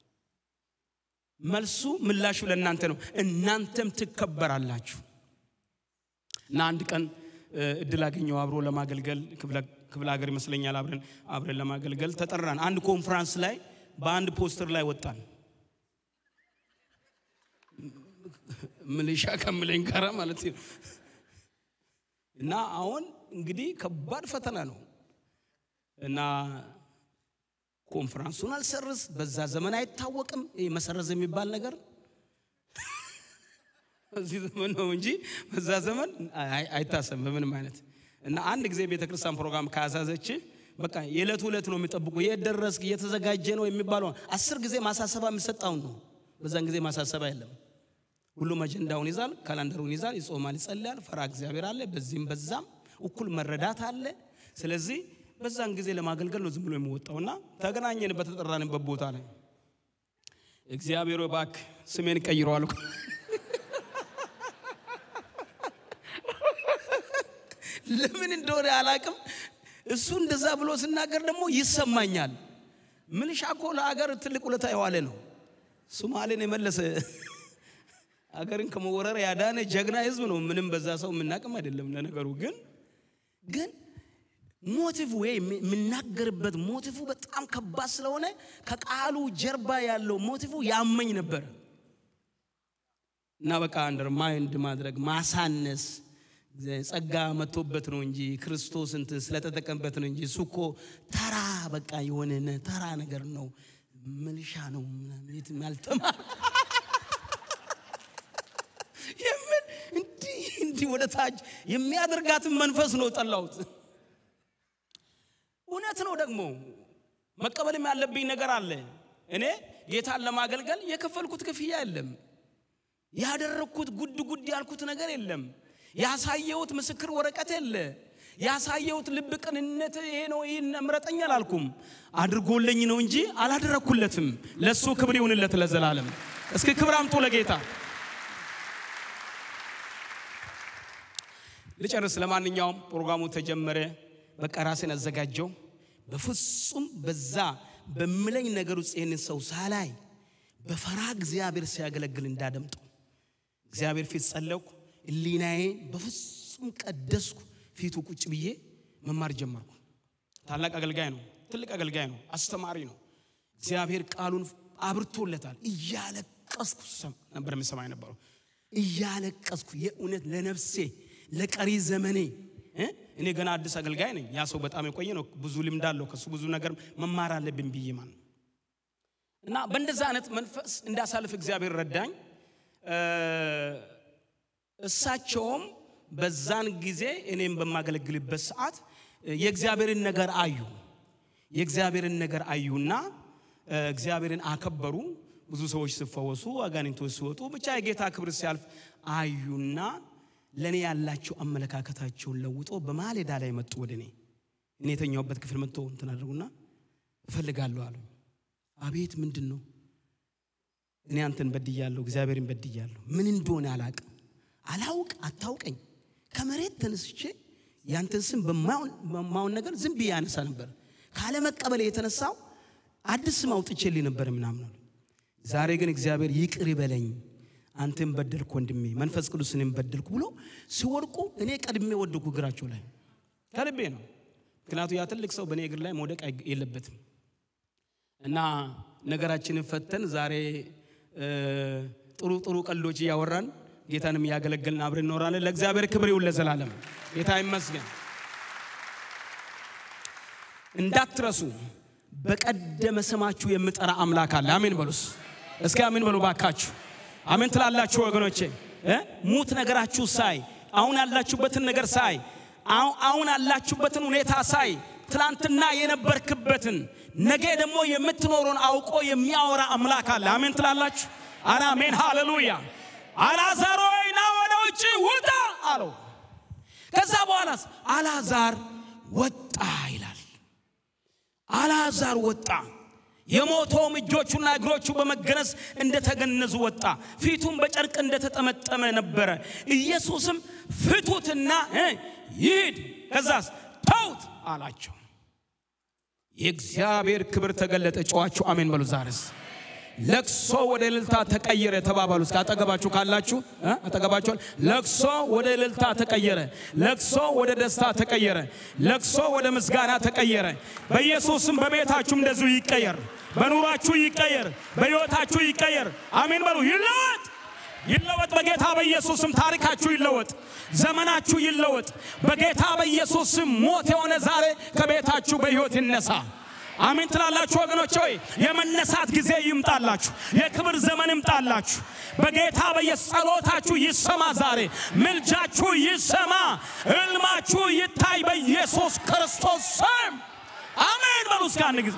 መልሱ ምላሹ ለእናንተ ነው እናንተም ትከበራላችሁ እና አንድ ቀን እድል አገኘው አብሮ ለማገልገል ክፍለ ሀገር ይመስለኛል አብረን ለማገልገል ተጠራን አንድ ኮንፈረንስ ላይ በአንድ ፖስተር ላይ ወጣን ምልሻ ከመለኝ ጋራ ማለት ነው እና አሁን እንግዲህ ከባድ ፈተና ነው እና ኮንፈረንሱን አልሰርዝ በዛ ዘመን አይታወቅም መሰረዝ የሚባል ነገር እዚህ ዘመን ነው እንጂ በዛ ዘመን አይታሰብም በምንም አይነት እና አንድ ጊዜ ቤተክርስቲያን ፕሮግራም ካዛዘች በቃ የዕለት ነው የሚጠብቁ የደረስክ እየተዘጋጀ ነው የሚባለው 10 ጊዜ ማሳሰባ የሚሰጣው ነው በዛን ጊዜ ማሳሰባ የለም ሁሉ አጀንዳውን ይዛል ካላንደሩን ይዛል ይጾማል ይጸልያል ፈራ እግዚአብሔር አለ በዚህም በዛም እኩል መረዳት አለ ስለዚህ በዛን ጊዜ ለማገልገል ነው ዝም ብሎ የሚወጣውና ተገናኘን በተጠራንበት ቦታ ላይ እግዚአብሔር ባክ ስሜን ቀይሯል ለምን እንደሆነ አላቅም እሱ እንደዛ ብሎ ሲናገር ደግሞ ይሰማኛል ምልሻኮ ለአገር ትልቅ ውለታ ያዋለ ነው ሶማሌን የመለሰ አገርን ከመወረር ያዳነ ጀግና ህዝብ ነው ምንም በዛ ሰው ምናቀም አይደለም ለነገሩ ግን ሞቲቭ ወይ ምናገርበት ሞቲቭ በጣም ከባድ ስለሆነ ከቃሉ ጀርባ ያለው ሞቲቭ ያመኝ ነበር እና በቃ አንደርማይንድ ማድረግ ማሳነስ ጸጋ መጥቶበት ነው እንጂ ክርስቶስ እንትን ስለተጠቀምበት ነው እንጂ ሱኮ ተራ በቃ የሆነ ተራ ነገር ነው ምልሻ ነው ማለት ማልተማ እንዲህ ወደ ታች የሚያደርጋት መንፈስ ነው ጠላውት እውነት ነው ደግሞ መቀበልም ያለብኝ ነገር አለ እኔ ጌታን ለማገልገል የከፈልኩት ክፍያ የለም ያደረኩት ጉድ ያልኩት ነገር የለም ያሳየውት ምስክር ወረቀት የለ ያሳየውት ልብ ቅንነት ይሄ ነው ይሄን ምረጠኛ አላልኩም አድርጎልኝ ነው እንጂ አላደረኩለትም ለሱ ክብር ይሁንለት ለዘላለም እስኪ ክብር አምጡ ለጌታ ልጨርስ ለማንኛውም ፕሮግራሙ ተጀመረ በቃ ራሴን አዘጋጀው በፍጹም በዛ በመለኝ ነገር ውስጥ ይሄንን ሰው ሳላይ በፈራ እግዚአብሔር ሲያገለግል እንዳደምጡ እግዚአብሔር ፊት ጸለይኩ እሊናዬ በፍጹም ቀደስኩ ፊቱ ቁጭ ብዬ መማር ጀመርኩ ታላቅ አገልጋይ ነው ትልቅ አገልጋይ ነው አስተማሪ ነው እግዚአብሔር ቃሉን አብርቶለታል እያለቀስኩ ነበር የሚሰማኝ ነበርው እያለቀስኩ የእውነት ለነፍሴ ለቀሪ ዘመኔ እኔ ገና አዲስ አገልጋይ ነኝ ያ ሰው በጣም የቆየ ነው ብዙ ልምድ አለው ከሱ ብዙ ነገር መማር አለብኝ ብዬ ማን እና በእንደዛ አይነት መንፈስ እንዳሳልፍ እግዚአብሔር ረዳኝ እሳቸውም በዛን ጊዜ እኔም በማገለግልበት ሰዓት የእግዚአብሔርን ነገር አዩና እግዚአብሔርን አከበሩ ብዙ ሰዎች ሲፈወሱ አጋንንቶች ሲወጡ ብቻ የጌታ ክብር ሲያልፍ አዩና ለኔ ያላቸው አመለካከታቸውን ለውጦ በማለዳ ላይ መጡ ወደኔ እኔ ተኛውበት ክፍል መጥቶ እንትን አድርጉና እፈልጋለሁ አሉ አቤት ምንድነው እኔ አንተን በድያለሁ እግዚአብሔርን በድያለሁ ምን እንደሆነ አላውቅ አታውቀኝ ከመሬት ተነስቼ ያንተን ስም በማውን ነገር ዝም ብዬ ያነሳ ነበር ካለ መቀበል የተነሳው አዲስ ስም አውጥቼልኝ ነበር ምናምን ዛሬ ግን እግዚአብሔር ይቅር ይበለኝ አንተን በደልኩ ወንድሜ መንፈስ ቅዱስንም በደልኩ ብሎ ሲወርቁ እኔ ቀድሜ ወደኩ እግራቸው ላይ ከልቤ ነው ምክንያቱም ያ ትልቅ ሰው በኔ እግር ላይ መውደቅ የለበትም እና ነገራችንን ፈተን ዛሬ ጥሩ ቀልዶች ያወራን ጌታንም ያገለግልን አብረን ኖራለን ለእግዚአብሔር ክብር ይሁን ለዘላለም ጌታ ይመስገን እንዳትረሱ በቀደመ ስማችሁ የምጠራ አምላክ አለ አሜን በሉስ እስኪ አሜን በሉ ባካችሁ አሜን ትላላችሁ ወገኖቼ ሙት ነገራችሁ ሳይ አሁን ያላችሁበትን ነገር ሳይ አሁን ያላችሁበትን ሁኔታ ሳይ ትላንትና የነበርክበትን ነገ ደግሞ የምትኖሩን አውቆ የሚያወራ አምላክ አለ አሜን ትላላችሁ አሜን ሃሌሉያ አላዛር ሆይ ና ወደ ውጪ ውጣ አለው ከዛ በኋላስ አላዛር ወጣ ይላል አላዛር ወጣ የሞተው እጆቹና እግሮቹ በመገነዝ እንደተገነዙ ወጣ ፊቱን በጨርቅ እንደተጠመጠመ ነበር ኢየሱስም ፍቱትና ይሂድ ከዛስ ተውት አላቸው የእግዚአብሔር ክብር ተገለጠ ጨዋቹ አሜን በሉ ዛሬስ ለቅሶ ወደ እልልታ ተቀየረ ተባባሉ አጠገባችሁ ካላችሁ አጠገባችሁ ለቅሶ ወደ እልልታ ተቀየረ ለቅሶ ወደ ደስታ ተቀየረ ለቅሶ ወደ ምስጋና ተቀየረ በኢየሱስም በቤታችሁ እንደዚሁ ይቀየር በኑራችሁ ይቀየር በሕይወታችሁ ይቀየር አሜን በሉ ይለወጥ በጌታ በኢየሱስም ታሪካችሁ ይለወጥ ዘመናችሁ ይለወጥ በጌታ በኢየሱስም ሞት የሆነ ዛሬ ከቤታችሁ በሕይወት ይነሳ አሜን ትላላችሁ ወገኖቼ ሆይ የመነሳት ጊዜ ይምጣላችሁ የክብር ዘመን ይምጣላችሁ በጌታ በየጸሎታችሁ ይሰማ ዛሬ ምልጃችሁ ይሰማ ህልማችሁ ይታይ በኢየሱስ ክርስቶስ ስም አሜን በሉ እስካን ጊዜ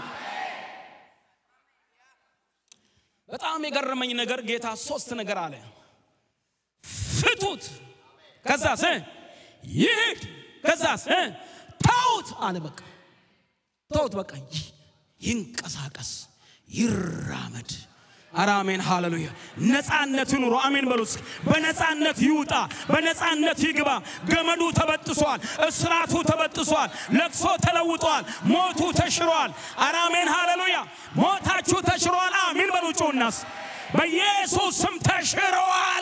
በጣም የገረመኝ ነገር ጌታ ሶስት ነገር አለ ፍቱት ከዛስ ይሂድ ከዛስ ተውት አለ በቃ ተውት በቃ ይንቀሳቀስ ይራመድ አሜን ሃሌሉያ ነፃነት ይኑር አሜን በሉስ በነፃነት ይውጣ በነፃነት ይግባ ገመዱ ተበጥሷል እስራቱ ተበጥሷል ለቅሶ ተለውጧል ሞቱ ተሽሯል አሜን ሃሌሉያ ሞታችሁ ተሽሯል አሜን በሉ ጮናስ በኢየሱስ ስም ተሽሯል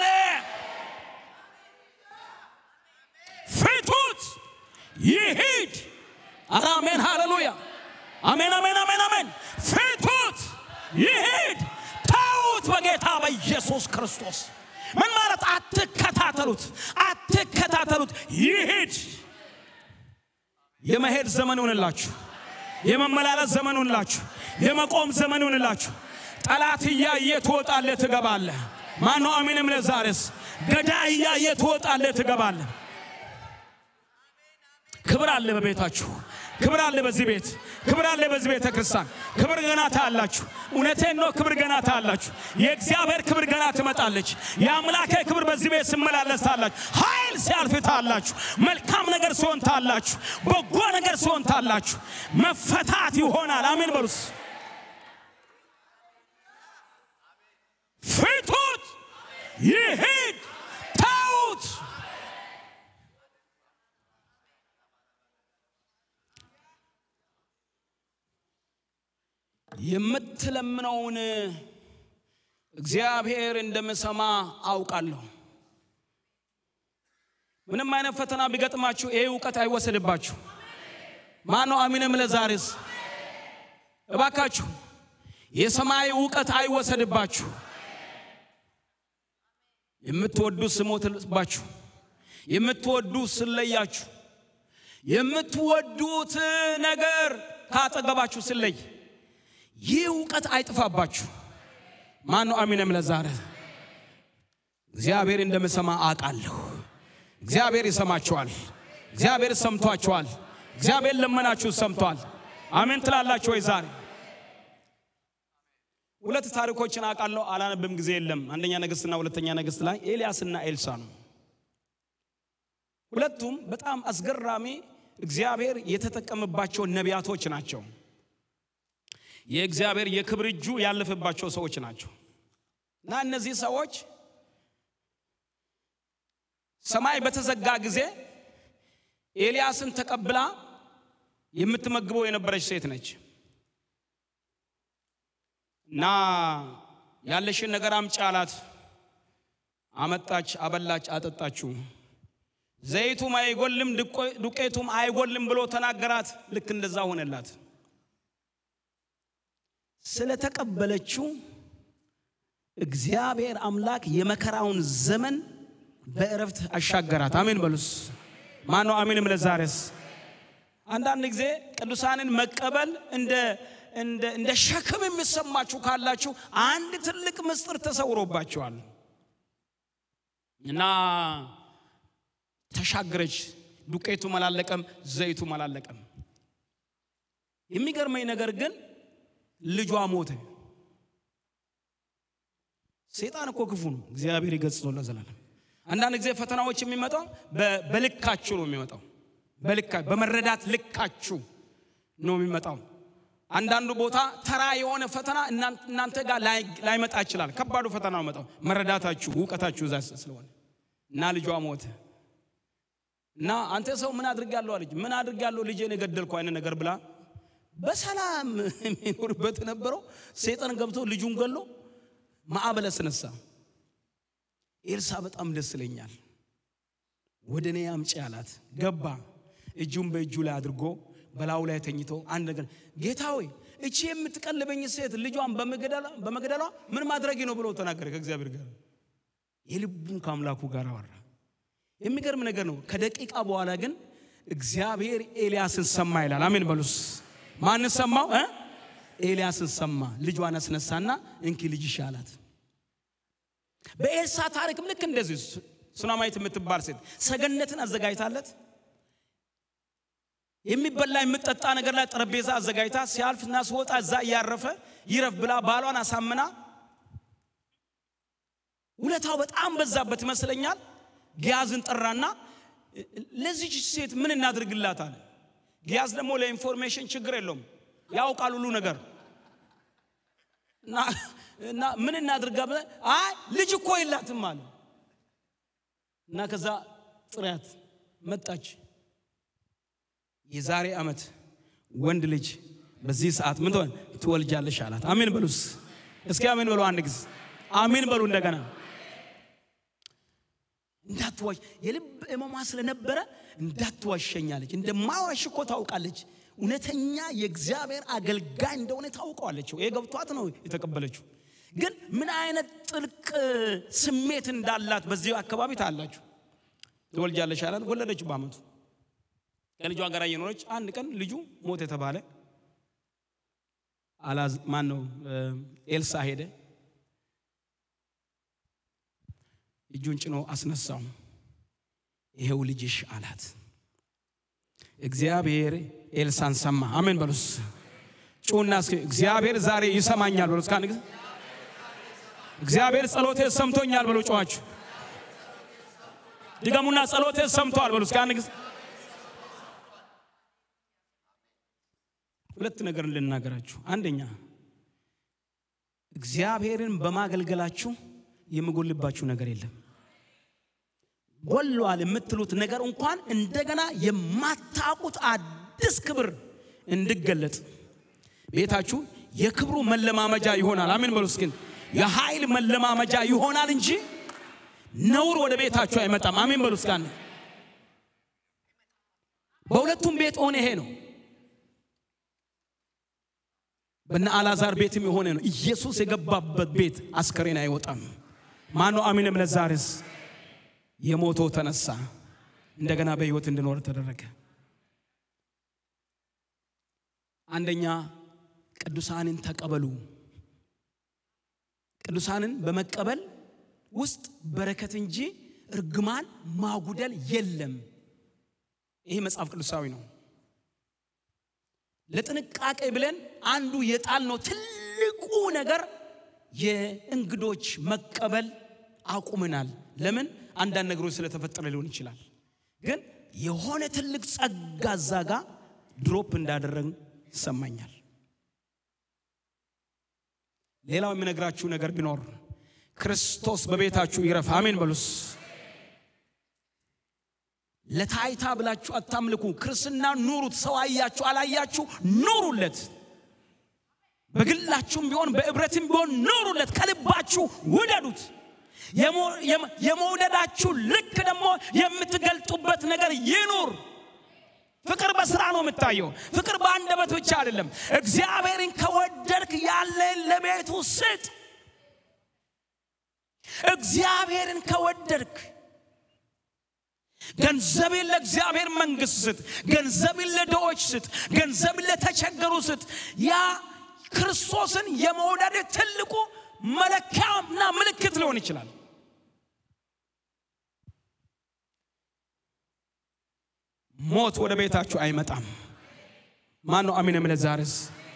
ፍቱት ይሂድ አሜን ሃሌሉያ አሜን አሜን አሜን አሜን ፍቱት ይሂድ ተውት በጌታ በኢየሱስ ክርስቶስ ምን ማለት አትከታተሉት ይሂድ የመሄድ ዘመን ይሁንላችሁ የመመላለስ ዘመን ይሁንላችሁ የመቆም ዘመን ይሁንላችሁ ጠላት ያየ ትወጣለ ትገባለ ማነው አሜንም ለዛሬስ ገዳይ ያየ ትወጣለ ትገባለ ክብር አለ በቤታችሁ ክብር አለ በዚህ ቤት ክብር አለ በዚህ ቤተ ክርስቲያን ክብር ገና ታላችሁ እውነቴን ነው ክብር ገና ታላችሁ የእግዚአብሔር ክብር ገና ትመጣለች የአምላኬ ክብር በዚህ ቤት ሲመላለስ ታላችሁ ኃይል ሲያልፍ ታላችሁ መልካም ነገር ሲሆን ታላችሁ በጎ ነገር ሲሆን ታላችሁ መፈታት ይሆናል አሜን በሉስ ፍቱት ይሂድ ተውት የምትለምነውን እግዚአብሔር እንደምሰማ አውቃለሁ ምንም አይነት ፈተና ቢገጥማችሁ ይሄ ዕውቀት አይወሰድባችሁ ማነው አሜንም ለዛሬስ እባካችሁ የሰማይ ዕውቀት አይወሰድባችሁ የምትወዱት ስሞትባችሁ የምትወዱት ስለያችሁ የምትወዱት ነገር ካጠገባችሁ ስለይ ይህ ዕውቀት አይጥፋባችሁ ማነው አሜንም ለዛሬ እግዚአብሔር እንደምሰማ አውቃለሁ እግዚአብሔር ይሰማችኋል እግዚአብሔር ሰምቷችኋል እግዚአብሔር ለመናችሁ ሰምቷል አሜን ትላላችሁ ወይ ዛሬ ሁለት ታሪኮችን አቃለው አላነብም ጊዜ የለም አንደኛ ነገስትና ሁለተኛ ነገስት ላይ ኤልያስና ኤልሳ ነው ሁለቱም በጣም አስገራሚ እግዚአብሔር የተጠቀመባቸው ነቢያቶች ናቸው የእግዚአብሔር የክብር እጁ ያለፈባቸው ሰዎች ናቸው እና እነዚህ ሰዎች ሰማይ በተዘጋ ጊዜ ኤልያስን ተቀብላ የምትመግበው የነበረች ሴት ነች ና ያለሽን ነገር አምጪ አላት አመጣች አበላች አጠጣችው ዘይቱም አይጎልም ዱቄቱም አይጎልም ብሎ ተናገራት ልክ እንደዛ ሆነላት ስለተቀበለችው እግዚአብሔር አምላክ የመከራውን ዘመን በእረፍት አሻገራት አሜን በሉስ ማን ነው አሜንም ለዛሬስ አንዳንድ ጊዜ ቅዱሳንን መቀበል እንደ ሸክም የሚሰማችሁ ካላችሁ አንድ ትልቅ ምስጢር ተሰውሮባችኋል እና ተሻገረች ዱቄቱ መላለቀም ዘይቱ መላለቀም የሚገርመኝ ነገር ግን ልጇ ሞተ ሰይጣን እኮ ክፉ ነው እግዚአብሔር ይገስጸው ለዘላለም አንዳንድ ጊዜ ፈተናዎች የሚመጣው በልካችሁ ነው የሚመጣው በመረዳት ልካችሁ ነው የሚመጣው አንዳንዱ ቦታ ተራ የሆነ ፈተና እናንተ ጋር ላይመጣ ይችላል ከባዱ ፈተና ነው መጣው መረዳታችሁ ዕውቀታችሁ ዛስ ስለሆነ እና ልጇ ሞተ እና አንተ ሰው ምን አድርጋለሁ አለች ምን አድርጋለሁ ልጄን ገደልኩ አይነ ነገር ብላ በሰላም የሚኖርበት ነበረው ሰይጣን ገብቶ ልጁን ገሎ ማዕበል አስነሳ ኤልሳ በጣም ደስ ይለኛል ወደኔ አምጪ አላት ገባ እጁን በእጁ ላይ አድርጎ በላው ላይ ተኝቶ አንድ ነገር ጌታዬ እቺ የምትቀልበኝ ሴት ልጇን በመገደሏ ምን ማድረግ ነው ብሎ ተናገረ ከእግዚአብሔር ጋር የልቡን ከአምላኩ ጋር አወራ የሚገርም ነገር ነው ከደቂቃ በኋላ ግን እግዚአብሔር ኤልያስን ሰማ ይላል አሜን በሉስ ማን ሰማው ኤልያስን ሰማ ልጇን አስነሳና እንኪ ልጅሽ አላት በኤልሳ ታሪክም ልክ እንደዚህ ሱናማይት የምትባል ሴት ሰገነትን አዘጋጅታለት የሚበላ የምትጠጣ ነገር ላይ ጠረጴዛ አዘጋጅታ ሲያልፍና ሲወጣ እዛ ያረፈ ይረፍ ብላ ባሏን አሳምና ውለታው በጣም በዛበት ይመስለኛል ጊያዝን ጠራና ለዚህ ሴት ምን እናድርግላት አለ ጊያዝ ደግሞ ለኢንፎርሜሽን ችግር የለውም ያውቃል ሁሉ ነገር እና ምን እናድርጋብ አይ ልጅ እኮ ይላትም አለ እና ከዛ ጥሪያት መጣች የዛሬ አመት ወንድ ልጅ በዚህ ሰዓት ምን ትወልጃለሽ አላት አሜን በሉስ እስኪ አሜን በሉ አንድ ጊዜ አሜን በሉ እንደገና እንዳትዋሽ የልብ እማማ ስለነበረ እንዳትዋሸኛለች እንደማዋሽ እኮ ታውቃለች እውነተኛ የእግዚአብሔር አገልጋይ እንደሆነ ታውቃለች የገብቷት ነው የተቀበለችው ግን ምን አይነት ጥልቅ ስሜት እንዳላት በዚህ አካባቢ ታላችሁ ትወልጃለሽ አላት ወለደች በአመቱ ከልጇ ጋር እየኖረች አንድ ቀን ልጁ ሞተ ተባለ ማን ነው ኤልሳ ሄደ እጁን ጭኖ አስነሳው ይሄው ልጅሽ አላት እግዚአብሔር ኤልሳን ሰማ አሜን በሉስ ጮና እስኪ እግዚአብሔር ዛሬ ይሰማኛል በሉስ ካን እግዚአብሔር ጸሎቴ ሰምቶኛል በሉ ጮአችሁ ድገሙና ጸሎቴ ሰምቷል በሉስ ካን ሁለት ነገር ልናገራችሁ አንደኛ እግዚአብሔርን በማገልገላችሁ የምጎልባችሁ ነገር የለም ጎልሏል የምትሉት ነገር እንኳን እንደገና የማታቁት አዲስ ክብር እንድገለጥ ቤታችሁ የክብሩ መለማመጃ ይሆናል አሜን በሉስ ግን የኃይል መለማመጃ ይሆናል እንጂ ነውር ወደ ቤታችሁ አይመጣም አሜን በሉስ ጋር በሁለቱም ቤት ሆነ ይሄ ነው በእነ አላዛር ቤትም የሆነ ነው ኢየሱስ የገባበት ቤት አስከሬን አይወጣም ማን ነው አሜንም ለዛሬስ የሞተው ተነሳ እንደገና በህይወት እንድኖር ተደረገ አንደኛ ቅዱሳንን ተቀበሉ ቅዱሳንን በመቀበል ውስጥ በረከት እንጂ እርግማን ማጉደል የለም ይሄ መጽሐፍ ቅዱሳዊ ነው ለጥንቃቄ ብለን አንዱ የጣል ነው ትልቁ ነገር የእንግዶች መቀበል አቁመናል ለምን አንዳንድ ነገሮች ስለተፈጠረ ሊሆን ይችላል ግን የሆነ ትልቅ ጸጋ ዛጋ ድሮፕ እንዳደረግን ይሰማኛል ሌላው የምነግራችሁ ነገር ቢኖር ክርስቶስ በቤታችሁ ይረፍ አሜን በሉስ ለታይታ ብላችሁ አታምልኩ ክርስትና ኑሩት ሰው አያችሁ አላያችሁ ኑሩለት በግላችሁም ቢሆን በእብረትም ቢሆን ኑሩለት ከልባችሁ ውደዱት የመውደዳችሁ ልክ ደግሞ የምትገልጡበት ነገር ይኑር ፍቅር በስራ ነው የምታየው ፍቅር በአንደበት ብቻ አይደለም እግዚአብሔርን ከወደድክ ያለን ለቤቱ ስጥ እግዚአብሔርን ከወደድክ ገንዘብን ለእግዚአብሔር መንግስት ስጥ ገንዘብን ለድሆች ስጥ ገንዘብን ለተቸገሩ ስጥ ያ ክርስቶስን የመውደድ ትልቁ መለኪያና ምልክት ሊሆን ይችላል ሞት ወደ ቤታችሁ አይመጣም ማን ነው አሜን እምነት ዛሬስ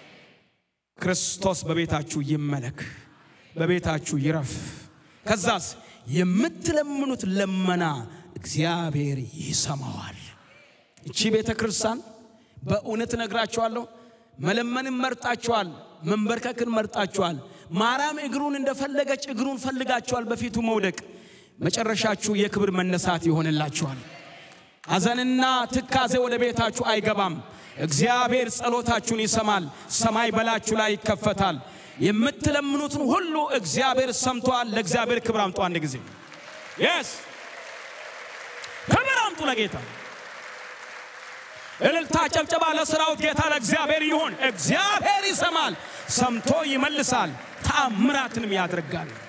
ክርስቶስ በቤታችሁ ይመለክ በቤታችሁ ይረፍ ከዛስ የምትለምኑት ለመና እግዚአብሔር ይሰማዋል እቺ ቤተክርስቲያን በእውነት ነግራችኋለሁ መለመንን መርጣችኋል መንበርከክን መርጣችኋል ማርያም እግሩን እንደፈለገች እግሩን ፈልጋችኋል በፊቱ መውደቅ መጨረሻችሁ የክብር መነሳት ይሆንላችኋል አዘንና ትካዜ ወደ ቤታችሁ አይገባም እግዚአብሔር ጸሎታችሁን ይሰማል ሰማይ በላችሁ ላይ ይከፈታል የምትለምኑትን ሁሉ እግዚአብሔር ሰምቷል ለእግዚአብሔር ክብር አምጡ አንድ ጊዜ yes ክብር አምጡ ለጌታ እልልታ ጨብጨባ ለሥራውት ጌታ ለእግዚአብሔር ይሁን እግዚአብሔር ይሰማል ሰምቶ ይመልሳል ተአምራትንም ያደርጋል